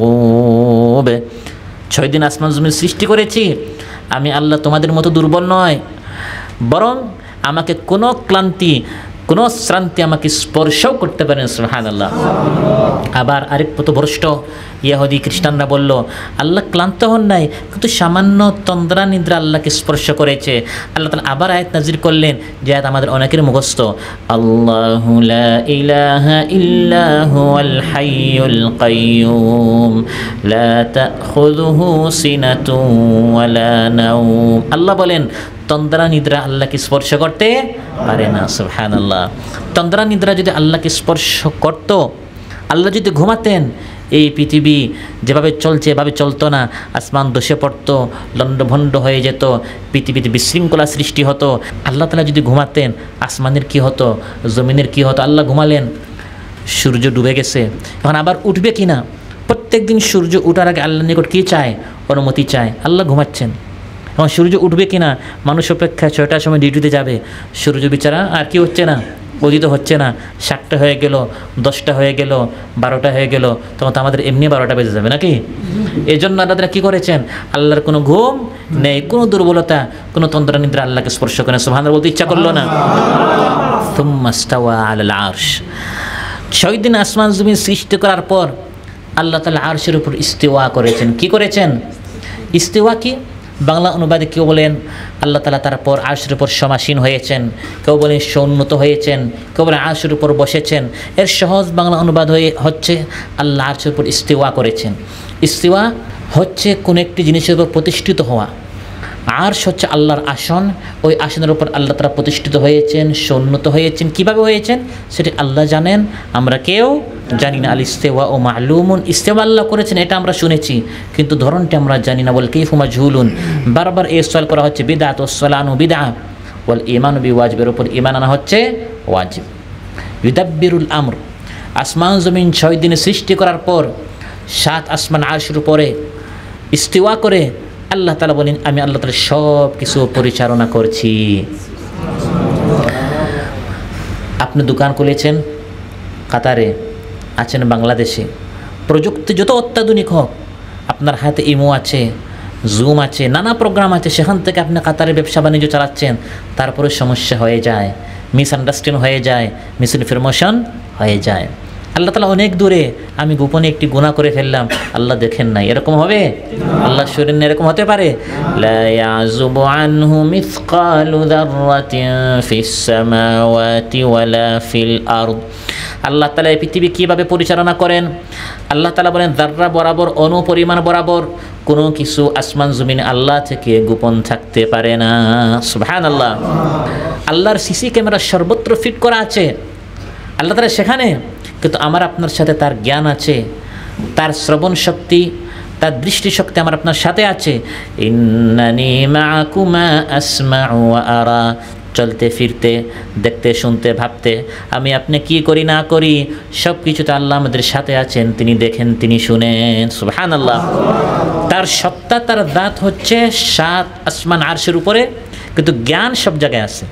লুগুব। ছয় দিন আসমান জমিন সৃষ্টি করেছি, আমি আল্লাহ তোমাদের মতো দুর্বল নয়, বরং আমাকে কোনো ক্লান্তি, কোনো শ্রান্তি আমাকে স্পর্শও করতে পারেন। সুবহানাল্লাহ। আবার আরেক পথভ্রষ্ট ইহুদি খ্রিস্টানরা বলল আল্লাহ ক্লান্ত হন নাই, কিন্তু সামান্য তন্দ্রা নিদ্রা আল্লাহকে স্পর্শ করেছে। আল্লাহ তাআলা আবার আয়াত নাযিল করলেন, যে আয়াত আমাদের অনেকের মুখস্থ, আল্লাহু লা ইলাহা ইল্লা হুয়াল হাইয়ুল কাইয়্যুম লা তাখুযুহু সিনাতুন ওয়া লা নাওম। আল্লাহ বলেন তন্দ্রা নিদ্রা আল্লাহকে স্পর্শ করতে পারে না। সুবহানাল্লাহ। তন্দ্রা নিদ্রা যদি আল্লাহকে স্পর্শ করত, আল্লাহ যদি ঘুমাতেন, এই পৃথিবী যেভাবে চলছে এভাবে চলতো না, আসমান ধসে পড়তো, লণ্ডভণ্ড হয়ে যেত, পৃথিবীতে বিশৃঙ্খলা সৃষ্টি হতো। আল্লাহ তাআলা যদি ঘুমাতেন, আসমানের কি হতো, জমিনের কি হতো? আল্লাহ ঘুমালেন, সূর্য ডুবে গেছে, এখন আবার উঠবে কি না? প্রত্যেক দিন সূর্য উঠার আগে আল্লাহর নিকট কী চায়? অনুমতি চায়। আল্লাহ ঘুমাচ্ছেন, এখন সূর্য উঠবে কি না? মানুষ অপেক্ষা ছয়টার সময় ডিউটিতে যাবে, সূর্য বিচারা আর কি হচ্ছে না, উদিত হচ্ছে না। সাতটা হয়ে গেল, দশটা হয়ে গেল, বারোটা হয়ে গেল, তখন তো আমাদের এমনি বারোটা বেজে যাবে নাকি? এই জন্য আল্লাহ কী করেছেন? আল্লাহর কোনো ঘুম নেই, কোনো দুর্বলতা, কোনো তন্দ্রা নিদ্রা আল্লাহকে স্পর্শ করে। সুবহানাল্লাহ বলতে ইচ্ছা করলো না। সুম্মা ইস্তাওয়া আলাল আরশ। ছয় দিন আসমান জমিন সৃষ্টি করার পর আল্লাহ তাআলা আরশের উপর ইস্তিওয়া করেছেন। কি করেছেন? ইস্তিওয়া কি? বাংলা অনুবাদে কেউ বলেন আল্লাহ তাআলা তারপর আরশের উপর সমাসীন হয়েছেন, কেউ বলেন সৌন্নত হয়েছেন, কেউ বলেন আরশের উপর বসেছেন। এর সহজ বাংলা অনুবাদ হয়ে হচ্ছে আল্লাহ আরশের উপর ইস্তিওয়া করেছেন। ইস্তিওয়া হচ্ছে কোনো একটি জিনিসের উপর প্রতিষ্ঠিত হওয়া। আরশ হচ্ছে আল্লাহর আসন, ওই আসনের উপর আল্লাহ তাআলা প্রতিষ্ঠিত হয়েছেন, সৌন্নত হয়েছেন। কিভাবে হয়েছেন সেটি আল্লাহ জানেন, আমরা কেউ জানি না। আল ইস্তিওয়া ও মালুমুন, ইস্তিওয়া আল্লাহ করেছেন এটা আমরা শুনেছি, কিন্তু ধরনটি আমরা জানি না। বল কাইফু মাজহুলুন, বারবার এই সওয়াল করা হচ্ছে। বিদআত ওয়াস সালানু বিদআ ওয়াল ঈমানু বিওয়াজিবের উপর ঈমান আনা হচ্ছে ওয়াজিব। ইউদাব্বিরুল আমর, আসমান জমিন ছয় দিনে সৃষ্টি করার পর সাত আসমান আরশের উপরে ইস্তিওয়া করে আল্লাহ তাআলা বলেন আমি আল্লাহ তাআলা সব কিছু পরিচালনা করছি। আপনি দোকান খুলেছেন কাতারে, আছেন বাংলাদেশে, প্রযুক্তি যত অত্যাধুনিক হোক, আপনার হাতে ইমো আছে, জুম আছে, নানা প্রোগ্রাম আছে, সেখান থেকে আপনি কাতারে ব্যবসা বাণিজ্য চালাচ্ছেন, তারপরে সমস্যা হয়ে যায়, মিসআন্ডারস্ট্যান্ডিং হয়ে যায়, মিসইনফরমেশন হয়ে যায়। আল্লাহ তাআলা অনেক দূরে, আমি গোপনে একটি গুনাহ করে ফেললাম, আল্লাহ দেখেন নাই, এরকম হবে? আল্লাহ শরীর এরকম হতে পারে? লা ইয়াযুবু আনহু মিসকালু যাররাতিন ফিস সামাওয়াতি ওয়ালা ফিল আরদ। আল্লাহ তাআলা এই পৃথিবী কীভাবে পরিচালনা করেন? আল্লাহ তাআলা বলেন যাররা বরাবর, অণু পরিমাণ বরাবর কোনো কিছু আসমান জমিন আল্লাহ থেকে গোপন থাকতে পারে না। সুবহানাল্লাহ। আল্লাহর সিসি ক্যামেরা সর্বত্র ফিট করা আছে, আল্লাহ তাআলা সেখানে, কিন্তু আমার আপনার সাথে তার জ্ঞান আছে, তার শ্রবণ শক্তি, তার দৃষ্টি শক্তি আমার আপনার সাথে আছে। ইন্নানি মাআকুমা আসমাউ ওয়া আরা, চলতে ফিরতে, দেখতে শুনতে ভাবতে, আমি আপনি কি করি না করি সব কিছুতে আল্লাহ আমাদের সাথে আছেন, তিনি দেখেন, তিনি শুনেন। সুবহানাল্লাহ। তার সত্তা, তার দাঁত হচ্ছে সাত আসমান আরশের উপরে, কিন্তু জ্ঞান সব জায়গায় আছে।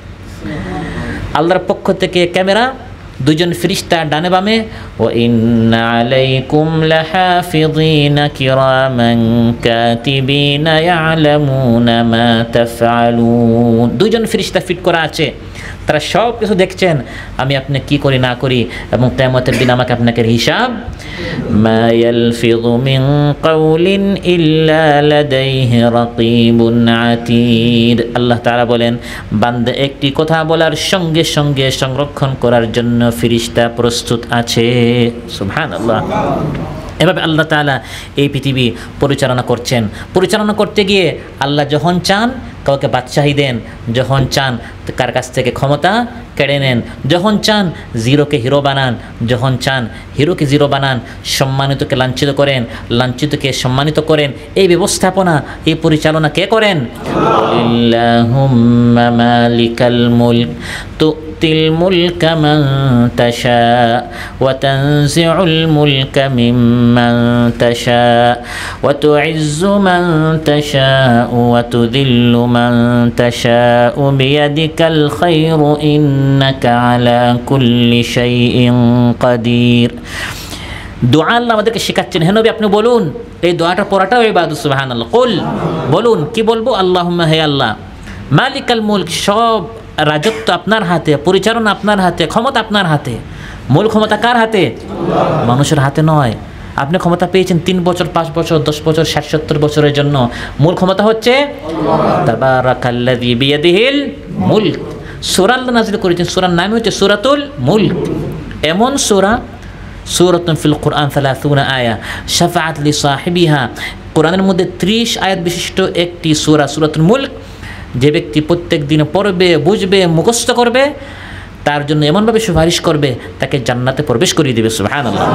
আল্লাহর পক্ষ থেকে ক্যামেরা, দুজন ফেরেশতা ডানে বামে, ওয়া ইন্না আলাইকুম লাহাফিযিনা কিরামান কাতিবিনা ইয়ালামুনা মা তাফআলুন। দুজন ফেরেশতা ফিট করা আছে, তারা সব কিছু দেখছেন আমি আপনি কি করি না করি, এবং কিয়ামতের দিন আমাকে আপনাকে হিসাব। মা ইয়ালফিযু মিন কাওলিন ইল্লা লাদাইহি রাকিবুন আতীদ। আল্লাহ তাআলা বলেন বান্দা একটি কথা বলার সঙ্গে সঙ্গে সংরক্ষণ করার জন্য ফেরেশতা প্রস্তুত আছে। সুবহানাল্লাহ। এভাবে আল্লাহ তাআলা এই পৃথিবী পরিচালনা করছেন। পরিচালনা করতে গিয়ে আল্লাহ যখন চান কাউকে বাদশাহী দেন, যখন চান কার কাছ থেকে ক্ষমতা কেড়ে নেন, যখন চান জিরোকে হিরো বানান, যখন চান হিরোকে জিরো বানান, সম্মানিতকে লাঞ্ছিত করেন, লাঞ্ছিতকে সম্মানিত করেন। এই ব্যবস্থাপনা, এই পরিচালনা কে করেন? আল্লাহুম্মা মালিকাল মুলক তু'তিল মুলকা মান তাশা ওয়া তানজিউল মুলকা মিম্মান তাশা ওয়া তু'ইজ্জু মান তাশা ওয়া তুযিল্লু মান তাশা বিয়াদিকাল খায়রু ইন্নাকা আলা কুল্লি শাইইন কাদির। দোয়া আল্লাহ আমাদেরকে শেখাচ্ছেন। হে নবী আপনি বলুন, এই দোয়াটা পড়াটাও ইবাদত। সুবহানাল্লাহ। কুল, বলুন, কি বলবো? আল্লাহুম্মা, হে আল্লাহ, মালিকাল মুলক, সব রাজত্ব আপনার হাতে, পরিচালনা আপনার হাতে, ক্ষমতা আপনার হাতে। মূল ক্ষমতা কার হাতে? মানুষের হাতে নয়। আপনি ক্ষমতা পেয়েছেন তিন বছর, পাঁচ বছর, দশ বছর, ষাট সত্তর বছরের জন্য। মূল ক্ষমতা হচ্ছে তাবারাকাল্লাযী বিয়াদিহিল মুলক। সূরা আল্লাহ নাযিল করেছেন, সূরার নাম হচ্ছে সূরাতুল মুলক। এমন সূরা, সূরাতুন ফিল কুরআন সালাসুনা আয়া শাফাআত লিসাহিবিহা। কোরআনের মধ্যে ত্রিশ আয়াত বিশিষ্ট একটি সূরা, সূরাতুল মুলক। যে ব্যক্তি প্রত্যেক দিন পড়বে, বুঝবে, মুখস্থ করবে, তার জন্য এমনভাবে সুপারিশ করবে তাকে জান্নাতে প্রবেশ করিয়ে দেবে। সুবহানাল্লাহ।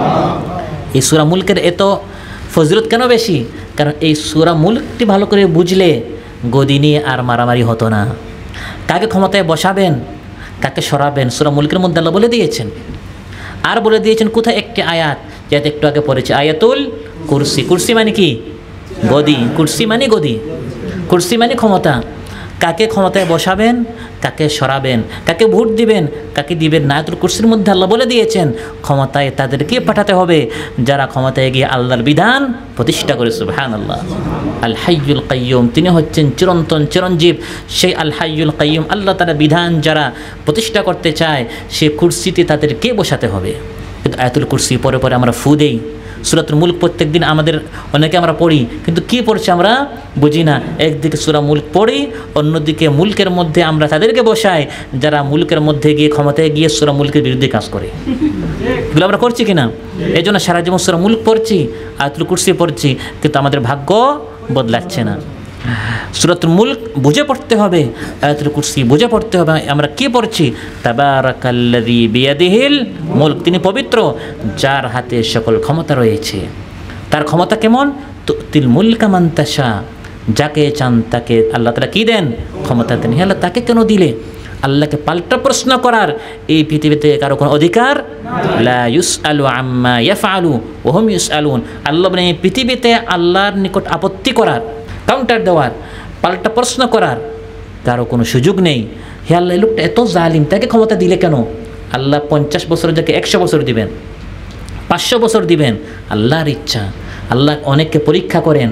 এই সূরা মুলকের এত ফজিলত কেন বেশি? কারণ এই সূরা মুলকটি ভালো করে বুঝলে গদি নিয়ে আর মারামারি হতো না। কাকে ক্ষমতায় বসাবেন, কাকে সরাবেন, সূরা মুলকের মধ্যে আল্লাহ বলে দিয়েছেন। আর বলে দিয়েছেন কোথায়? একটি আয়াত, যাতে একটু আগে পড়েছে, আয়াতুল কুরসি। কুরসি মানে কি? গদি। কুরসি মানে গদি, কুরসি মানে ক্ষমতা। কাকে ক্ষমতায় বসাবেন, কাকে সরাবেন, কাকে ভোট দিবেন, কাকে দিবেন না। আয়াতুল কুরসির মধ্যে আল্লাহ বলে দিয়েছেন ক্ষমতায় তাদেরকে পাঠাতে হবে যারা ক্ষমতায় গিয়ে আল্লাহর বিধান প্রতিষ্ঠা করে। সুবহানাল্লাহ। আল হাইয়ুল কাইয়ুম, তিনি হচ্ছেন চিরন্তন চিরঞ্জীব। সেই আল হাইয়ুল কাইয়ুম, আল্লাহ তাআলা বিধান যারা প্রতিষ্ঠা করতে চায় সে কুরসিতে তাদেরকে বসাতে হবে। কিন্তু আয়াতুল কুরসি পরে পরে আমরা ফু দেই। সূরাতুল মুলক প্রত্যেক দিন আমাদের অনেকে আমরা পড়ি, কিন্তু কি পড়ছি আমরা বুঝি না। একদিকে সূরা মুলক পড়ি, অন্যদিকে মুলকের মধ্যে আমরা তাদেরকে বসাই যারা মুলকের মধ্যে গিয়ে ক্ষমতায় গিয়ে সূরা মুলকের বিরুদ্ধে কাজ করে। এগুলো আমরা করছি কিনা? এই জন্য সারা জীবন সূরা মুলক পড়ছি, আয়াতুল কুরসি পড়ছি, কিন্তু আমাদের ভাগ্য বদলাচ্ছে না। সূরাতুল মুলক বুঝে পড়তে হবে, আয়াতুল কুরসি বুঝে পড়তে হবে। আমরা কি পড়ছি? তাবারাকাল্লাযী বিয়াদিহিল মুলক, তিনি পবিত্র যার হাতে সকল ক্ষমতা রয়েছে। তার ক্ষমতা কেমন? তুতিল মুলকা মান তাশা, যাকে চান তাকে আল্লাহ তাআলা কি দেন? ক্ষমতা দেন। আল্লাহ তাকে কেন দিলে? আল্লাহকে পাল্টা প্রশ্ন করার এই পৃথিবীতে কারো কোনো অধিকার? লা ইউসআলু আম্মা ইয়াফআলু ওয়া হুম ইউসআলুন। আল্লাহ বলেন এই পৃথিবীতে আল্লাহর নিকট আপত্তি করার কাউন্টার দেওয়ার, পাল্টা প্রশ্ন করার কারো কোনো সুযোগ নেই। হে আল্লাহ, এই লোকটা এত জালিম, তাকে ক্ষমতা দিলে কেন? আল্লাহ পঞ্চাশ বছরের যাকে একশো বছর দিবেন, পাঁচশো বছর দিবেন, আল্লাহর ইচ্ছা। আল্লাহ অনেককে পরীক্ষা করেন।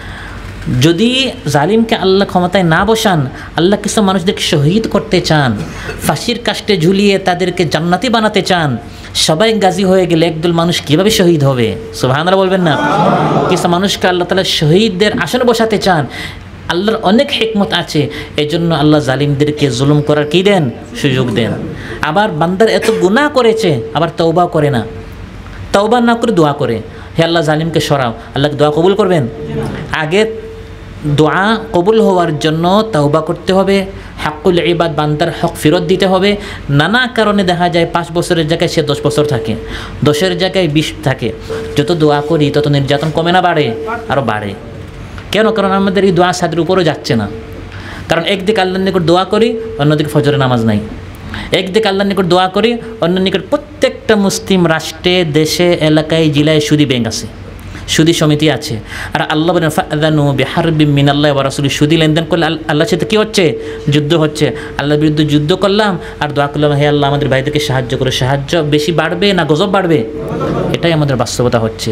যদি জালিমকে আল্লাহ ক্ষমতায় না বসান, আল্লাহ কিছু মানুষদেরকে শহীদ করতে চান, ফাঁসির কাষ্টে ঝুলিয়ে তাদেরকে জান্নাতি বানাতে চান। সবাই গাজী হয়ে গেলে একদল মানুষ কীভাবে শহীদ হবে? সুবহানাল্লাহ বলবেন না? কিছু মানুষকে আল্লাহ তাআলা শহীদদের আসনে বসাতে চান। আল্লাহর অনেক হিকমত আছে, এই জন্য আল্লাহ জালিমদেরকে জুলুম করার কী দেন? সুযোগ দেন। আবার বান্দার এত গুনাহ করেছে, আবার তওবা করে না, তওবা না করে দোয়া করে, হে আল্লাহ জালিমকে সরাও। আল্লাহকে দোয়া কবুল করবেন? আগে দোয়া কবুল হওয়ার জন্য তওবা করতে হবে, হাক্কুল ইবাদ বান্দার হক ফেরত দিতে হবে। নানা কারণে দেখা যায় পাঁচ বছরের জায়গায় সে দশ বছর থাকে, দশের জায়গায় বিশ থাকে। যত দোয়া করি তত নির্যাতন কমে না বাড়ে? আরও বাড়ে। কেন? কারণ আমাদের এই দোয়া সাদের উপরেও যাচ্ছে না। কারণ একদিকে আল্লাহর নিকট দোয়া করি, অন্যদিকে ফজরের নামাজ নাই। একদিকে আল্লাহর নিকট দোয়া করি, অন্য নিকট প্রত্যেকটা মুসলিম রাষ্ট্রে, দেশে, এলাকায়, জেলায় সুদী ব্যাংক আছে, সুদী সমিতি আছে। আর আল্লাহ বলেন ফাআযানু বিহারবিম মিনাল্লাহি ওয়া রাসূলিহি, সুদী লেনদেন করলে আল্লাহর সাথে কী হচ্ছে? যুদ্ধ হচ্ছে। আল্লাহর বিরুদ্ধে যুদ্ধ করলাম আর দোয়া করলাম, হে আল্লাহ আমাদের ভাইদেরকে সাহায্য করে। সাহায্য বেশি বাড়বে না গজব বাড়বে? এটাই আমাদের বাস্তবতা হচ্ছে।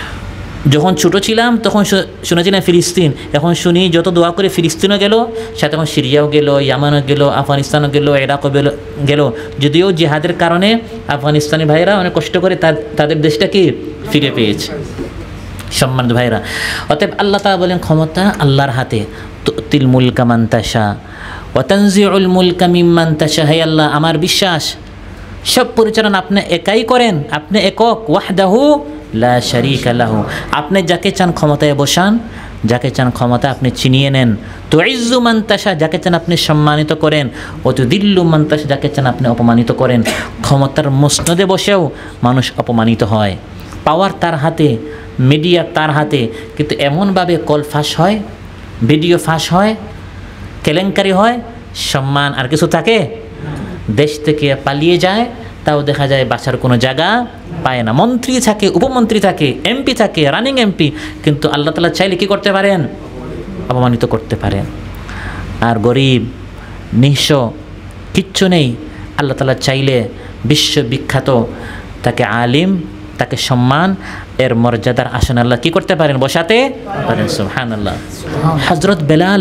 যখন ছোটো ছিলাম তখন শুনেছিলাম ফিলিস্তিন, এখন শুনি যত দোয়া করে ফিলিস্তিনও গেল, সাথে এখন সিরিয়াও গেল, ইয়ামানও গেল, আফগানিস্তানও গেল, ইরাকও গেল। যদিও জিহাদের কারণে আফগানিস্তানি ভাইরা অনেক কষ্ট করে তাদের দেশটাকে ফিরে পেয়েছে। সম্মানিত ভাইরা, অতএব আল্লাহ তাআলা বলেন ক্ষমতা আল্লাহর হাতে। তুতিল মুলকা মান তাশা ওয়া তানজিউল মুলকা মিম্মান তাশা। হে আল্লাহ, আমার বিশ্বাস সব পরিচালনা আপনি একাই করেন, আপনি একক, ওয়াহদাহু লা শারীকা লাহু। আপনি যাকে চান ক্ষমতায় বসান, যাকে চান ক্ষমতা আপনি ছিনিয়ে নেন। তুইজ্জু মান তাশা, যাকে চান আপনি সম্মানিত করেন। ও তুদিল্লু মান তাশা, যাকে চান আপনি অপমানিত করেন। ক্ষমতার মসনদে বসেও মানুষ অপমানিত হয়। পাওয়ার তার হাতে, মিডিয়া তার হাতে, কিন্তু এমনভাবে কল ফাঁস হয়, ভিডিও ফাঁস হয়, কেলেঙ্কারি হয়, সম্মান আর কিছু থাকে? দেশ থেকে পালিয়ে যায়, তাও দেখা যায় বাঁচার কোনো জায়গা পায় না। মন্ত্রী থাকে, উপমন্ত্রী থাকে, এমপি থাকে, রানিং এমপি, কিন্তু আল্লাহ তাআলা চাইলে কী করতে পারেন? অপমানিত করতে পারেন। আর গরিব, নিঃস্ব, কিচ্ছু নেই, আল্লাহ তাআলা চাইলে বিশ্ববিখ্যাত তাকে আলিম, তাকে সম্মান, এর মর্যাদার আসনে আল্লাহ কী করতে পারেন? বসাতে পারেন। সুবহানাল্লাহ। হযরত বেলাল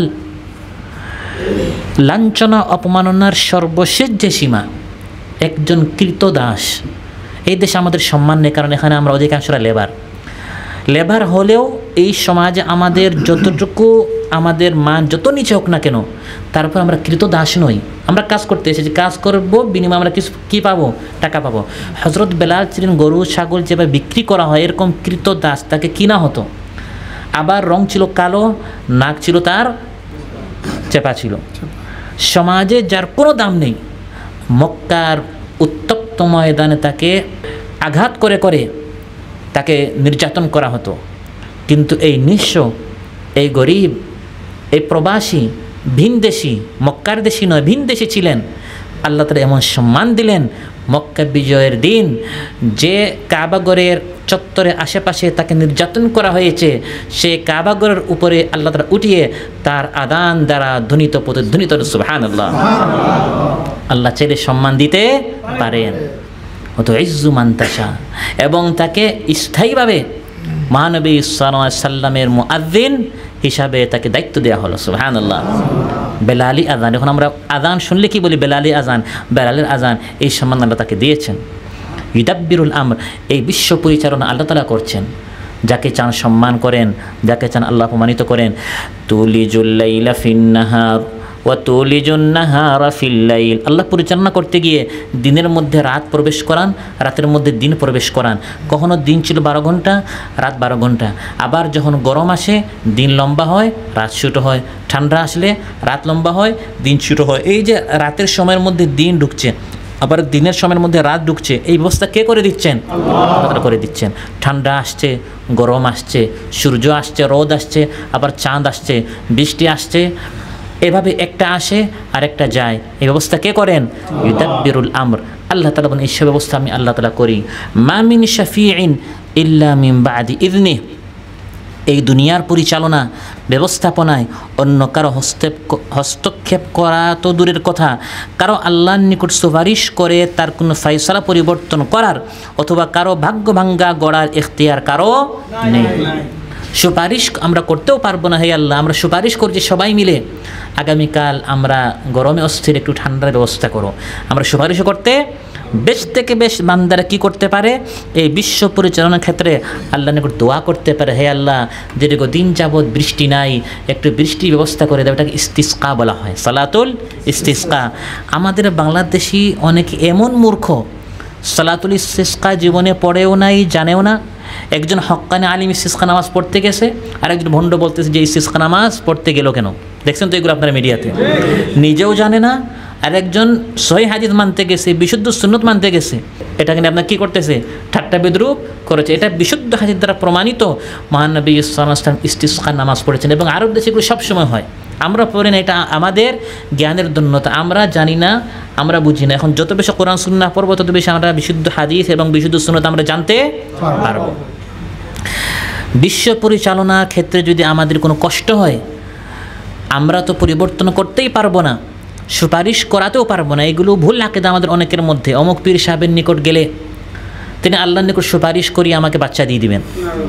লাঞ্ছনা অপমাননার সর্বশেষ যে সীমা, একজন কৃতদাস। এই দেশে আমাদের সম্মান নেই, কারণ এখানে আমরা অধিকাংশরা লেবার। লেবার হলেও এই সমাজে আমাদের যতটুকু আমাদের মান যত নিচে হোক না কেন, তারপর আমরা কৃতদাস নই। আমরা কাজ করতে এসেছি, কাজ করব, বিনিময়ে আমরা কিছু কী পাবো? টাকা পাবো। হযরত বেলাল ছিলেন গরু ছাগল যেভাবে বিক্রি করা হয়, এরকম কৃতদাস, তাকে কিনা হতো। আবার রং ছিল কালো, নাক ছিল তার চেপা ছিল। সমাজে যার কোনো দাম নেই, মক্কার উত্তপ্ত ময়দানে তাকে আঘাত করে করে তাকে নির্যাতন করা হতো। কিন্তু এই নিঃস্ব, এই গরিব, এই প্রবাসী, ভিনদেশি, মক্কার দেশি নয়, ভিনদেশি ছিলেন, আল্লাহ তাআলা এমন সম্মান দিলেন। মক্কা বিজয়ের দিন যে কাবাগরের চত্বরে আশেপাশে তাকে নির্যাতন করা হয়েছে, সে কাবাগরের উপরে আল্লাহ তাআলা উঠিয়ে তার আদান দ্বারা ধ্বনিত প্রতিধ্বনিত সুবহানাল্লাহ। আল্লাহ চাইলে সম্মান দিতে পারেন। অত ইজ্জু মান তাশা, এবং তাকে স্থায়ীভাবে মহানবী সাল্লাল্লাহু আলাইহি সাল্লামের মুআজ্জিন হিসাবে তাকে দায়িত্ব দেওয়া হলো। সুবহানাল্লাহ। বেলালি আজান, এখন আমরা আজান শুনলে কি বলি? বেলালি আজান, বেলালের আজান, এই সম্মান আল্লাহ তাকে দিয়েছেন। ইউদাব্বিরুল আমর, এই বিশ্ব পরিচালনা আল্লাহ তাআলা করছেন। যাকে চান সম্মান করেন, যাকে চান আল্লাহ অপমানিত করেন। তুলিজুল লাইলা ফিন নাহার ওয়া তুলিজুন নাহারা ফিল লাইল, আল্লাহ পরিচালনা করতে গিয়ে দিনের মধ্যে রাত প্রবেশ করান, রাতের মধ্যে দিন প্রবেশ করান। কখনো দিন ছিল বারো ঘন্টা, রাত বারো ঘন্টা। আবার যখন গরম আসে দিন লম্বা হয়, রাত ছোটো হয়। ঠান্ডা আসলে রাত লম্বা হয়, দিন ছোটো হয়। এই যে রাতের সময়ের মধ্যে দিন ঢুকছে, আবার দিনের সময়ের মধ্যে রাত ঢুকছে, এই ব্যবস্থা কে করে দিচ্ছেন? আল্লাহ করে দিচ্ছেন। ঠান্ডা আসছে, গরম আসছে, সূর্য আসছে, রোদ আসছে, আবার চাঁদ আসছে, বৃষ্টি আসছে, এভাবে একটা আসে আর একটা যায়। এই ব্যবস্থা কে করেন? ইউদাব্বিরুল আমর, আল্লাহ তাআলা বলেন এই সব ব্যবস্থা আমি আল্লাহ তাআলা করি। মা মিন শাফিইন ইল্লা মিন বাদি ইযনি, এই দুনিয়ার পরিচালনা ব্যবস্থাপনায় অন্য কারো হস্তক্ষেপ হস্তক্ষেপ করা তো দূরের কথা, কারো আল্লাহর নিকট সুপারিশ করে তার কোনো ফয়সালা পরিবর্তন করার অথবা কারো ভাগ্য ভাঙ্গা গড়ার এখতিয়ার কারো নেই। সুপারিশ আমরা করতেও পারবো না। হে আল্লাহ, আমরা সুপারিশ করছি সবাই মিলে, আগামীকাল আমরা গরমে অস্থির, একটু ঠান্ডার ব্যবস্থা করো। আমরা সুপারিশ করতে বেশ থেকে বেশ বান্দারা কী করতে পারে, এই বিশ্ব পরিচালনার ক্ষেত্রে আল্লাহ নিকট দোয়া করতে পারে, হে আল্লাহ যেটুকু দিন যাবৎ বৃষ্টি নাই, একটু বৃষ্টির ব্যবস্থা করে দেবে। এটাকে ইস্তিসকা বলা হয়, সালাতুল ইস্তিসকা। আমাদের বাংলাদেশি অনেক এমন মূর্খ, সালাতুল ইস্তিসকা জীবনে পড়েও নাই, জানেও না। একজন হক্কানি আলিম ইস্তিসকা নামাজ পড়তে গেছে, আর একজন ভণ্ড বলতেছে যে ইস্তিসকা নামাজ পড়তে গেল কেন। দেখছেন তো এগুলো আপনারা মিডিয়াতে, নিজেও জানে না, আর একজন সহিহ হাদিস মানতে গেছে, বিশুদ্ধ সুন্নত মানতে গেছে, এটাকে আপনার কী করতেছে, ঠাট্টা বিদ্রুপ করেছে। এটা বিশুদ্ধ হাদিস দ্বারা প্রমাণিত। মহানবী সাল্লাল্লাহু আলাইহি ওয়াসাল্লাম ইস্তিসকা নামাজ পড়েছেন, এবং আরব দেশে এগুলো সবসময় হয়, আমরা পড়ি না। এটা আমাদের জ্ঞানের দন্যতা, আমরা জানি না, আমরা বুঝি না। এখন যত বেশি কোরআন সুন্নাহ পড়বো তত বেশি আমরা বিশুদ্ধ হাদিস এবং বিশুদ্ধ সুন্নত আমরা জানতে পারবো। বিশ্ব পরিচালনার ক্ষেত্রে যদি আমাদের কোনো কষ্ট হয়, আমরা তো পরিবর্তন করতেই পারবো না, সুপারিশ করাতেও পারবো না। এগুলো ভুল আকিদা আমাদের অনেকের মধ্যে। অমুক পীর সাহেবের নিকট গেলে তিনি আল্লাহর নিকট সুপারিশ করি আমাকে বাচ্চা দিয়ে দিবেন,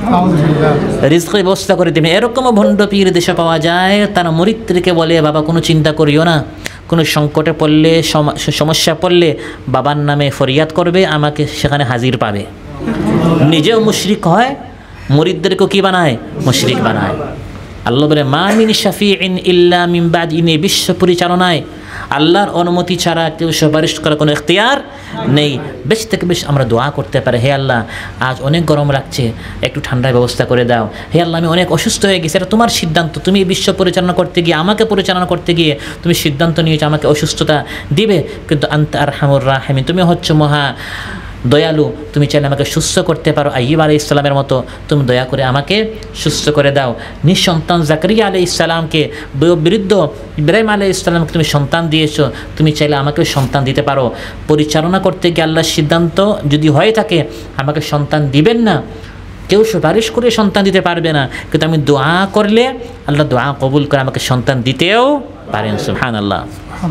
রিজকের ব্যবস্থা করে দেবেন। এরকমও ভণ্ড পীর দেশে পাওয়া যায়। তারা মুরিদদেরকে বলে, বাবা কোনো চিন্তা করিও না, কোনো সংকটে পড়লে, সমস্যা পড়লে বাবার নামে ফরিয়াদ করবে, আমাকে সেখানে হাজির পাবে। নিজেও মুশরিক হয়, মুরিদদেরকেও কী বানায়, মুশরিক বানায়। আল্লাহ বলে, মা মিন শাফিইন ইল্লা মিন বাদি, ইনি বিশ্ব পরিচালনায় আল্লাহর অনুমতি ছাড়া কেউ সুপারিশ করার কোনো এখতিয়ার নেই। বেশ থেকে বেশ আমরা দোয়া করতে পারি, হে আল্লাহ আজ অনেক গরম লাগছে, একটু ঠান্ডার ব্যবস্থা করে দাও। হে আল্লাহ আমি অনেক অসুস্থ হয়ে গেছি, এটা তোমার সিদ্ধান্ত, তুমি বিশ্ব পরিচালনা করতে গিয়ে, আমাকে পরিচালনা করতে গিয়ে তুমি সিদ্ধান্ত নিয়েছো আমাকে অসুস্থতা দিবে, কিন্তু আনতা আরহামুর রাহিমিন, তুমি হচ্ছে মহা দয়ালু, তুমি চাইলে আমাকে সুস্থ করতে পারো। আইয়ুব আলাইহিস সালামের মতো তুমি দয়া করে আমাকে সুস্থ করে দাও। নিঃসন্তান জাকারিয়া আলাইহিস সালামকে, বৃদ্ধ ইব্রাহিম আলাইহিস সালামকে তুমি সন্তান দিয়েছো, তুমি চাইলে আমাকেও সন্তান দিতে পারো। পরিচালনা করতে গিয়ে আল্লাহর সিদ্ধান্ত যদি হয়ে থাকে আমাকে সন্তান দিবেন না, কেউ সুপারিশ করে সন্তান দিতে পারবে না, কিন্তু আমি দোয়া করলে আল্লাহ দোয়া কবুল করে আমাকে সন্তান দিতেও পারেন। সুবহানাল্লাহ।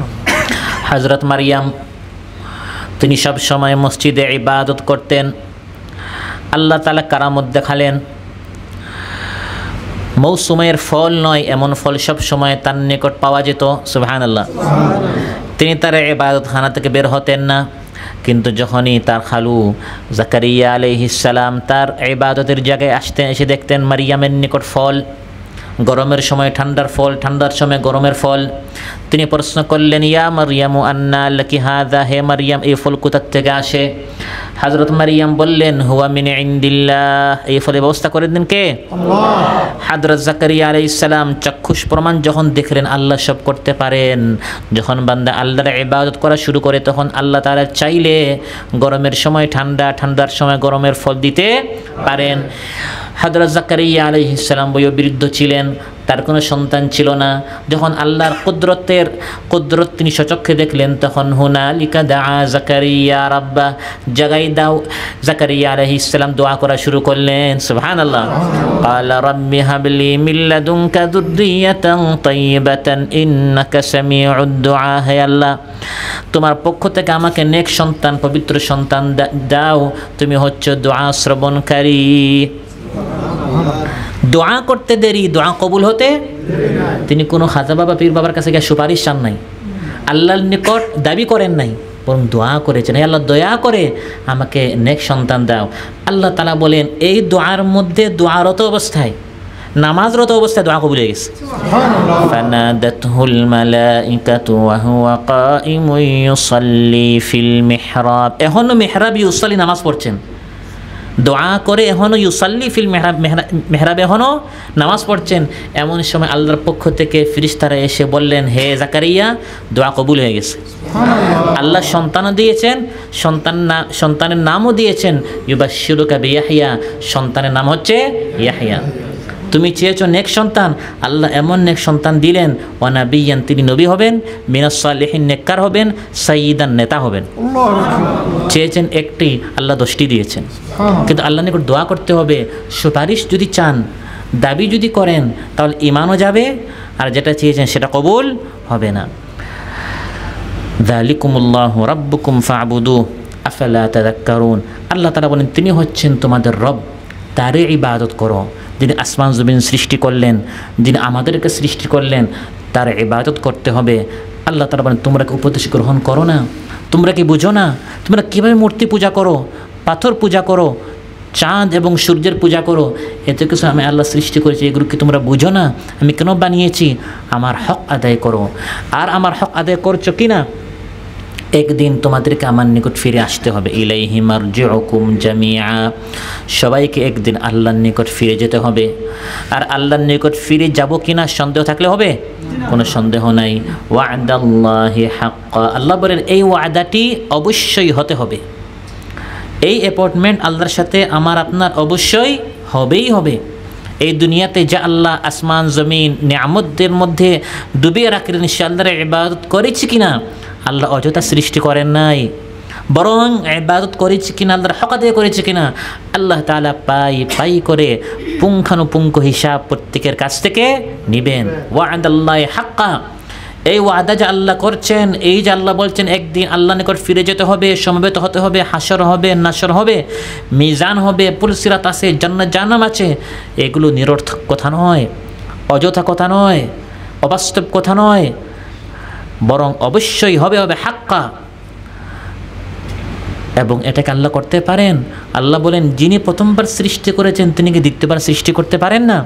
হযরত মারিয়াম তিনি সব সময় মসজিদে ইবাদত করতেন, আল্লাহ তাআলা কারামত দেখালেন। মৌসুমের ফল নয় এমন ফল সব সময় তার নিকট পাওয়া যেত। সুবহানাল্লাহ। তিনি তার ইবাদতখানা থেকে বের হতেন না, কিন্তু যখনই তার খালু জাকারিয়া আলাইহিস সালাম তার ইবাদতের জায়গায় আসতেন, এসে দেখতেন মারিয়ামের নিকট ফল, গরমের সময় ঠান্ডার ফল, ঠান্ডার সময় গরমের ফল। তিনি প্রশ্ন করলেন, ইয়া মারিয়ামু আন্না লাকি হাযা, হে মারিয়াম এই ফল কোথা থেকে আসে? হযরত মারিয়াম বললেন, হুয়া মিন ইনদিল্লাহ, এই ফলের ব্যবস্থা করে দেন কে? আল্লাহ। হযরত জাকারিয়া আলাইহিস সালাম চাক্ষুষ প্রমাণ যখন দেখলেন আল্লাহ সব করতে পারেন, যখন বান্দা আল্লাহর ইবাদত করা শুরু করে তখন আল্লাহ তাআলা চাইলে গরমের সময় ঠান্ডা, ঠান্ডার সময় গরমের ফল দিতে পারেন। হযরত জাকারিয়া আলাইহিস সালাম বয়োবৃদ্ধ ছিলেন, তার কোনো সন্তান ছিল না। যখন আল্লাহর কুদরতের কুদরত তিনি সচক্ষে দেখলেন তখন হুনালিকা দাআ জাকারিয়া রাব্বা, জাগাই দাও জাকারিয়া আলাইহিস সালাম দোয়া করা শুরু করলেন। সুবহানাল্লাহ। ক্বালা রাব্বি হাবলি মিন লাদুনকা যুররিয়াতান তাইয়্যিবাতান ইন্নাকা সামিউদ দুআ, হে আল্লাহ তোমার পক্ষ থেকে আমাকে নেক সন্তান, পবিত্র সন্তান দাও, তুমি হচ্ছে দোয়া শ্রবণকারী। দোয়া করতে দেরি, দোয়া কবুল হতে তিনি কোনো খাজা বাবা পীর বাবার কাছে গিয়ে সুপারিশ চান নাই, আল্লাহর নিকট দাবি করেন নাই, বরং দোয়া করেছেন, হে আল্লাহ দয়া করে আমাকে নেক সন্তান দাও। আল্লাহ তাআলা বলেন এই দোয়ার মধ্যে দোয়ারত অবস্থায়, নামাজরত অবস্থায় দোয়া কবুল হয়ে গেছে। ফানাদাতহুল মালাইকাতু ওয়া হুয়া কাইমুন ইউসাল্লি ফিল মিহরাব, এখনো মিহরাব ইউসাল্লি নামাজ পড়ছেন, দোয়া করে এখনও ইউসাল্লি ফিল মেহরাব, মেহরাবে এখনও নামাজ পড়ছেন। এমন সময় আল্লাহর পক্ষ থেকে ফেরেশতারা এসে বললেন, হে জাকারিয়া দোয়া কবুল হয়ে গেছে। আল্লাহ সন্তানও দিয়েছেন, সন্তান না সন্তানের নামও দিয়েছেন, ইউবাশশিরুকা বিয়াহইয়া, সন্তানের নাম হচ্ছে ইয়াহইয়া। তুমি চেয়েছো নেক সন্তান, আল্লাহ এমন নেক সন্তান দিলেন। ওয়া নাবিয়্যান, তিনি নবী হবেন, মিনাস সালিহিন, নেককার হবেন, সাইয়্যিদান, নেতা হবেন। চেয়েছেন একটি, আল্লাহ দশটি দিয়েছেন। কিন্তু আল্লাহ নিকট দোয়া করতে হবে, সুপারিশ যদি চান দাবি যদি করেন তাহলে ঈমানও যাবে, আর যেটা চেয়েছেন সেটা কবুল হবে না। যালিকুমুল্লাহু রাব্বুকুম ফা'বুদুহু আফালা তাযাক্কারুন। আল্লাহ তাআলা বলেন তিনি হচ্ছেন তোমাদের রব, তারই ইবাদত করো। যিনি আসমান জমিন সৃষ্টি করলেন, যিনি আমাদেরকে সৃষ্টি করলেন, তার ইবাদত করতে হবে। আল্লাহ তাআলা বলেন তোমরা কি উপদেশ গ্রহণ করো না? তোমরা কি বুঝো না? তোমরা কীভাবে মূর্তি পূজা করো, পাথর পূজা করো, চাঁদ এবং সূর্যের পূজা করো? এত কিছু আমি আল্লাহ সৃষ্টি করেছি, এগুলো কি তোমরা বুঝো না? আমি কেন বানিয়েছি? আমার হক আদায় করো। আর আমার হক আদায় করছো কি না, একদিন তোমাদেরকে আমার নিকট ফিরে আসতে হবে। ইলাইহি মারজিউকুম জামিআ, সবাইকে একদিন আল্লাহর নিকট ফিরে যেতে হবে। আর আল্লাহর নিকট ফিরে যাব কিনা সন্দেহ থাকলে হবে? কোনো সন্দেহ নাই। ওয়াদাল্লাহি হাক্কা, আল্লাহ বলেন এই ওয়াদাটি অবশ্যই হতে হবে। এই অ্যাপয়েন্টমেন্ট আল্লাহর সাথে আমার আপনার অবশ্যই হবেই হবে। এই দুনিয়াতে যা আল্লাহ আসমান জমিন নিয়ামতদের মধ্যে ডুবিয়ে রাখলেন, সে আল্লাহর ইবাদত করেছি কিনা? আল্লাহ অযথা সৃষ্টি করেন নাই, বরং ইবাদত করেছি কিনা, আল্লাহর হক আদায় করেছি কিনা, আল্লাহ তাআলা পাই পাই করে পুঙ্খানুপুঙ্খ হিসাব প্রত্যেকের কাছ থেকে নেবেন। ওয়াদাল্লাহি হাক্কা, এই ওয়াদা যে আল্লাহ করছেন, এই যে আল্লাহ বলছেন একদিন আল্লাহ নিকট ফিরে যেতে হবে, সমবেত হতে হবে, হাসর হবে, নাসর হবে, মিজান হবে, পুলসিরাত আছে, জান্নাত জাহান্নাম আছে, এগুলো নিরর্থক কথা নয়, অযথা কথা নয়, অবাস্তব কথা নয়, বরং অবশ্যই হবে হবে হাক্কা। এবং এটাকে আল্লাহ করতে পারেন। আল্লাহ বলেন যিনি প্রথমবার সৃষ্টি করেছেন তিনি কি দ্বিতীয়বার সৃষ্টি করতে পারেন না?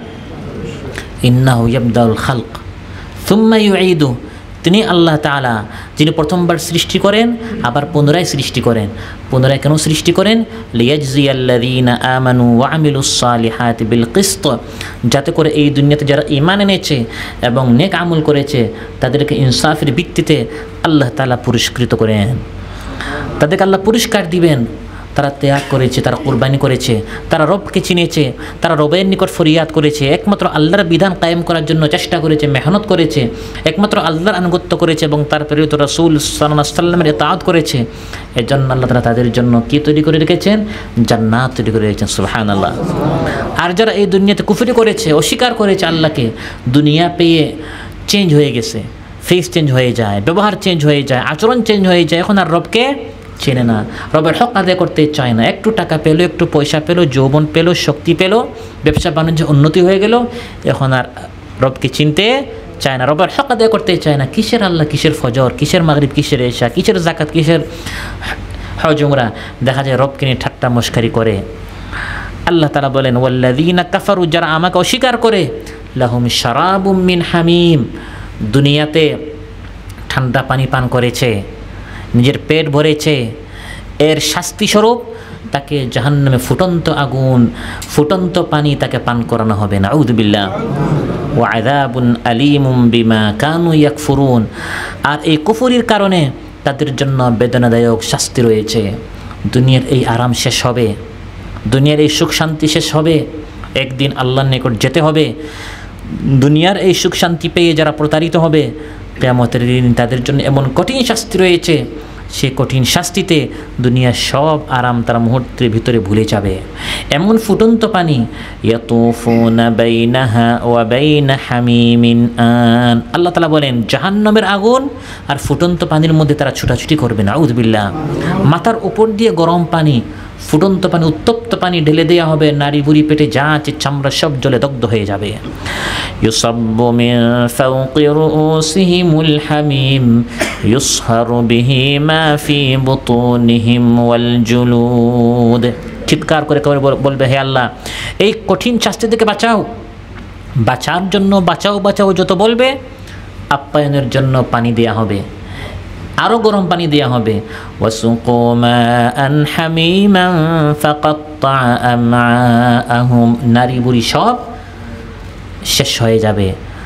ইন্নাহু ইয়াবদাউল খালক সুম্মা ইউঈদু, তিনি আল্লাহ তাআলা যিনি প্রথমবার সৃষ্টি করেন আবার পুনরায় সৃষ্টি করেন। পুনরায় কেন সৃষ্টি করেন? লিয়াজজিয়াল্লাযীনা আমানু ওয়া আমিলুস সালিহাতি বিল কিসত, যাতে করে এই দুনিয়াতে যারা ঈমান এনেছে এবং নেক আমল করেছে তাদেরকে ইনসাফের ভিত্তিতে আল্লাহ তাআলা পুরস্কৃত করেন। তাদেরকে আল্লাহ পুরস্কার দিবেন। তারা ত্যাগ করেছে, তারা কুরবানি করেছে, তারা রবকে চিনেছে, তারা রবের নিকট ফরিয়াদ করেছে, একমাত্র আল্লাহর বিধান কায়েম করার জন্য চেষ্টা করেছে, মেহনত করেছে, একমাত্র আল্লাহর আনুগত্য করেছে এবং তার প্রেরিত রাসূল সাল্লাল্লাহু আলাইহি ওয়াসাল্লামের ইতাআত করেছে। এর জন্য আল্লাহ তাআলা তাদের জন্য কি তৈরি করে রেখেছেন? জান্নাত তৈরি করে রেখেছেন। সুবহানাল্লাহ। আর যারা এই দুনিয়াতে কুফরি করেছে, অস্বীকার করেছে আল্লাহকে, দুনিয়া পেয়ে চেঞ্জ হয়ে গেছে, ফেস চেঞ্জ হয়ে যায়, ব্যবহার চেঞ্জ হয়ে যায়, আচরণ চেঞ্জ হয়ে যায়, এখন আর রবকে চেনে না, রবের হক আদায় করতে চায় না। একটু টাকা পেলো, একটু পয়সা পেলো, যৌবন পেলো, শক্তি পেলো, ব্যবসা বাণিজ্য উন্নতি হয়ে গেল, এখন আর রবকে চিনতে চায় না, রবের হক আদায় করতে চায় না। কিসের আল্লাহ, কিসের ফজর, কিসের মাগরিব, কিসের এশা, কিসের যাকাত, কিসের হজ উমরা, দেখা যায় রবকে নিয়ে ঠাট্টা মশকারি করে। আল্লাহ তাআলা বলেন ওয়াল্লাযীনা কাফারু, যারা আমাকে অস্বীকার করে, লাহুম শারাবুম মিন হামিম, দুনিয়াতে ঠান্ডা পানি পান করেছে, নিজের পেট ভরেছে, এর শাস্তিস্বরূপ তাকে জাহান্নামে ফুটন্ত আগুন, ফুটন্ত পানি তাকে পান করানো হবে। নাউযু বিল্লাহ। ওয়া আযাবুন আলীমুম বিমা কানু ইয়াকফুরুন, আর এই কুফরির কারণে তাদের জন্য বেদনাদায়ক শাস্তি রয়েছে। দুনিয়ার এই আরাম শেষ হবে, দুনিয়ার এই সুখ শান্তি শেষ হবে, একদিন আল্লাহর নিকট যেতে হবে। দুনিয়ার এই সুখ শান্তি পেয়ে যারা প্রতারিত হবে, কিয়ামতের দিন তাদের জন্য এমন কঠিন শাস্তি রয়েছে, সে কঠিন শাস্তিতে দুনিয়ার সব আরাম তারা মুহূর্তের ভিতরে ভুলে যাবে। এমন ফুটন্ত পানি, ইয়াতুফুনা বাইনাহা ওয়া বাইনা হামিমিন আন, আল্লাহ তাআলা বলেন জাহান্নামের আগুন আর ফুটন্ত পানির মধ্যে তারা ছুটাছুটি করবে। নাউযু বিল্লাহ। মাথার উপর দিয়ে গরম পানি, ফুটন্ত পানি, উত্তপ্ত পানি ঢেলে দেওয়া হবে, নারী বুড়ি পেটে যা আছে চামড়া সব জলে দগ্ধ হয়ে যাবে। ইউসাব্বু মিন ফাওকি রুউসিহিমুল হামিম ইউসহারু বিহি মা ফি বুতুনিহিম ওয়াল জুলুদ, চিৎকার করে করে বলবে হে আল্লাহ এই কঠিন শাস্তি থেকে বাঁচাও। বাঁচার জন্য বাঁচাও বাঁচাও যত বলবে, আপ্যায়নের জন্য পানি দেয়া হবে, আরও গরম পানি দেওয়া হবে। ওয়াসুকু মাআন হামিমান ফাকাত্তা আমআআহুম, নারী বুড়ি সব শেষ হয়ে যাবে,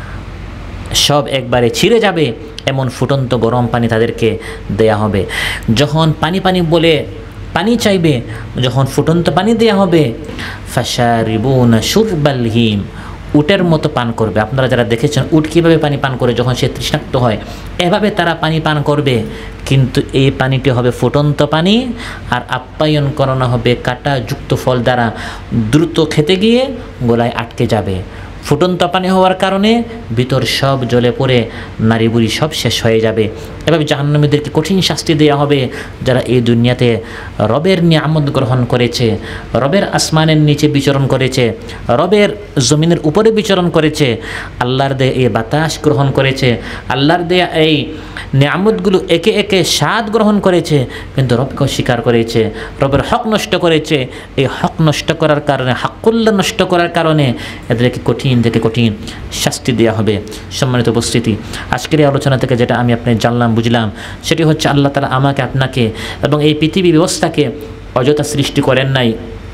সব একবারে ছিঁড়ে যাবে, এমন ফুটন্ত গরম পানি তাদেরকে দেয়া হবে। যখন পানি পানি বলে পানি চাইবে, যখন ফুটন্ত পানি দেয়া হবে, ফাশারিবুনা শুরবাল হিম, উটের মতো পান করবে। আপনারা যারা দেখেছেন উট কীভাবে পানি পান করে যখন সে তৃষ্ণাক্ত হয়, এভাবে তারা পানি পান করবে, কিন্তু এই পানিটি হবে ফুটন্ত পানি আর আপ্যায়ন করানো হবে কাঁটাযুক্ত ফল দ্বারা, দ্রুত খেতে গিয়ে গলায় আটকে যাবে। ফুটন্ত পানি হওয়ার কারণে ভিতর সব জ্বলে পড়ে নারী বুড়ি সব শেষ হয়ে যাবে। এভাবে জাহান্নামীদেরকে কঠিন শাস্তি দেওয়া হবে যারা এই দুনিয়াতে রবের নিয়ামত গ্রহণ করেছে, রবের আসমানের নিচে বিচরণ করেছে, রবের জমিনের উপরে বিচরণ করেছে, আল্লাহর দেয়া এই বাতাস গ্রহণ করেছে, আল্লাহর দেয়া এই নিয়ামতগুলো একে একে স্বাদ গ্রহণ করেছে, কিন্তু রবকে অস্বীকার করেছে, রবের হক নষ্ট করেছে। এই হক নষ্ট করার কারণে, হাক্কুল্লাহ নষ্ট করার কারণে এদেরকে কঠিন থেকে কঠিন শাস্তি দেওয়া হবে। সম্মানিত উপস্থিতি, আজকের এই আলোচনা থেকে যেটা আমি আপনি জানলাম বুঝলাম সেটি হচ্ছে আল্লাহ তাআলা আমাকে আপনাকে এবং এই পৃথিবী ব্যবস্থাকে অযথা সৃষ্টি করেন নাই,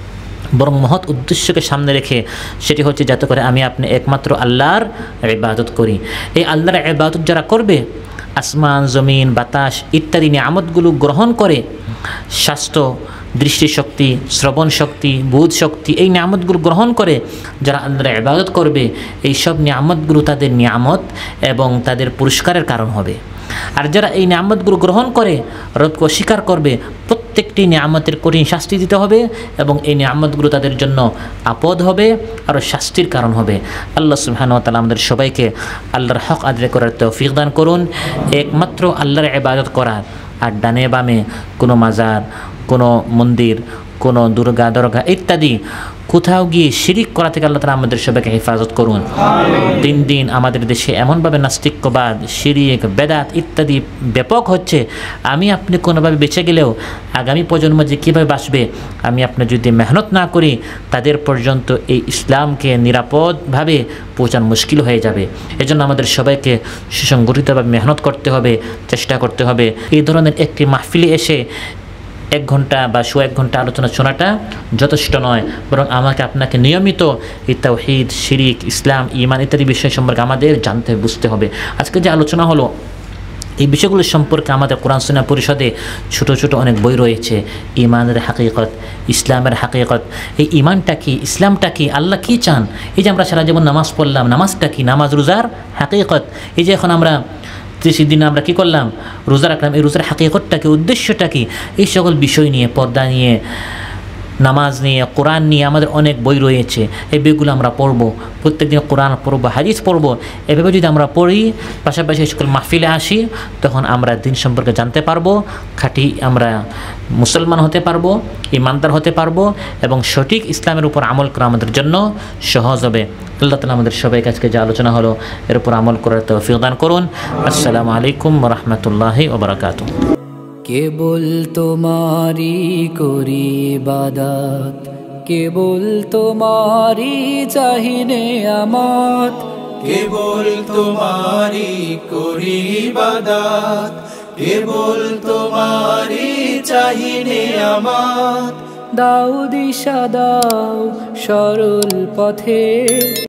বরং মহৎ উদ্দেশ্যকে সামনে রেখে, সেটি হচ্ছে যাতে করে আমি আপনি একমাত্র আল্লাহর ইবাদত করি। এই আল্লাহর ইবাদত যারা করবে, আসমান জমিন বাতাস ইত্যাদি নিয়ামতগুলো গ্রহণ করে, স্বাস্থ্য দৃষ্টিশক্তি শ্রবণ শক্তি বোধ শক্তি এই নিয়ামতগুলো গ্রহণ করে যারা আল্লাহর ইবাদত করবে, এই সব নিয়ামতগুলো তাদের নিয়ামত এবং তাদের পুরস্কারের কারণ হবে। আর যারা এই নিয়ামতগুলো গ্রহণ করে রবকে অস্বীকার করবে, প্রত্যেকটি নিয়ামতের কঠিন শাস্তি দিতে হবে এবং এই নিয়ামতগুলো তাদের জন্য আপদ হবে আর শাস্তির কারণ হবে। আল্লাহ সুবহানাহু ওয়া তাআলা আমাদের সবাইকে আল্লাহর হক আদায় করার তৌফিক দান করুন, একমাত্র আল্লাহর ইবাদত করার, আর ডানে বামে কোনো মাজার, কোনো মন্দির, কোনো দুর্গা দরগা ইত্যাদি কোথাও গিয়ে শিরিক করা থেকে আল্লাহ তাআলা আমাদের সবাইকে হেফাজত করুন। দিন দিন আমাদের দেশে এমনভাবে নাস্তিক্যবাদ, শিরিক, বেদাত ইত্যাদি ব্যাপক হচ্ছে, আমি আপনি কোনোভাবে বেঁচে গেলেও আগামী প্রজন্ম যে কীভাবে বাঁচবে, আমি আপনি যদি মেহনত না করি তাদের পর্যন্ত এই ইসলামকে নিরাপদভাবে পৌঁছানো মুশকিল হয়ে যাবে। এজন্য আমাদের সবাইকে সুসংগঠিতভাবে মেহনত করতে হবে, চেষ্টা করতে হবে। এই ধরনের একটি মাহফিলে এসে এক ঘন্টা বা শো এক ঘন্টা আলোচনা শোনাটা যথেষ্ট নয়, বরং আমাকে আপনাকে নিয়মিত এই তাওহীদ, শিরিক, ইসলাম, ঈমান ইত্যাদি বিষয় সম্পর্কে আমাদের জানতে বুঝতে হবে। আজকে যে আলোচনা হলো এই বিষয়গুলো সম্পর্কে আমাদের কোরআন সুন্নাহ পরিষদে ছোট ছোট অনেক বই রয়েছে। ঈমানের হাকিকত, ইসলামের হাকিকত, এই ঈমানটা কি, ইসলামটা কি, আল্লাহ কি চান, এই যে আমরা সারা জীবন নামাজ পড়লাম, নামাজটা কি, নামাজ রোজার হাকিকত, এই যে এখন আমরা ত্রিশ দিনে আমরা কী করলাম, রোজা রাখলাম, এই রোজার হাকিকতটা কি, উদ্দেশ্যটা কি, এই সকল বিষয় নিয়ে, পর্দা নিয়ে, নামাজ নিয়ে, কোরআন নিয়ে আমাদের অনেক বই রয়েছে। এই বইগুলো আমরা পড়বো, প্রত্যেকদিন কোরআন পড়বো, হাদিস পড়বো। এভাবে যদি আমরা পড়ি, পাশাপাশি সকল মাহফিলে আসি, তখন আমরা দিন সম্পর্কে জানতে পারবো, খাঁটি আমরা মুসলমান হতে পারবো, ইমানদার হতে পারবো এবং সঠিক ইসলামের উপর আমল করা আমাদের জন্য সহজ হবে। আল্লাহ তাআলা আমাদের সবাইকে আজকে যে আলোচনা হলো এর উপর আমল করার তৌফিক দান করুন। আসসালামু আলাইকুম ওয়া রাহমাতুল্লাহি ওয়া বারাকাতুহু। কেবল তোমারি করি ইবাদত, কেবল তোমারি চাহিনে আমাত, কেবল তোমারি করি ইবাদত, কেবল তোমারি চাহিনে আমাত। দাও দিশা দাও সরল পথে।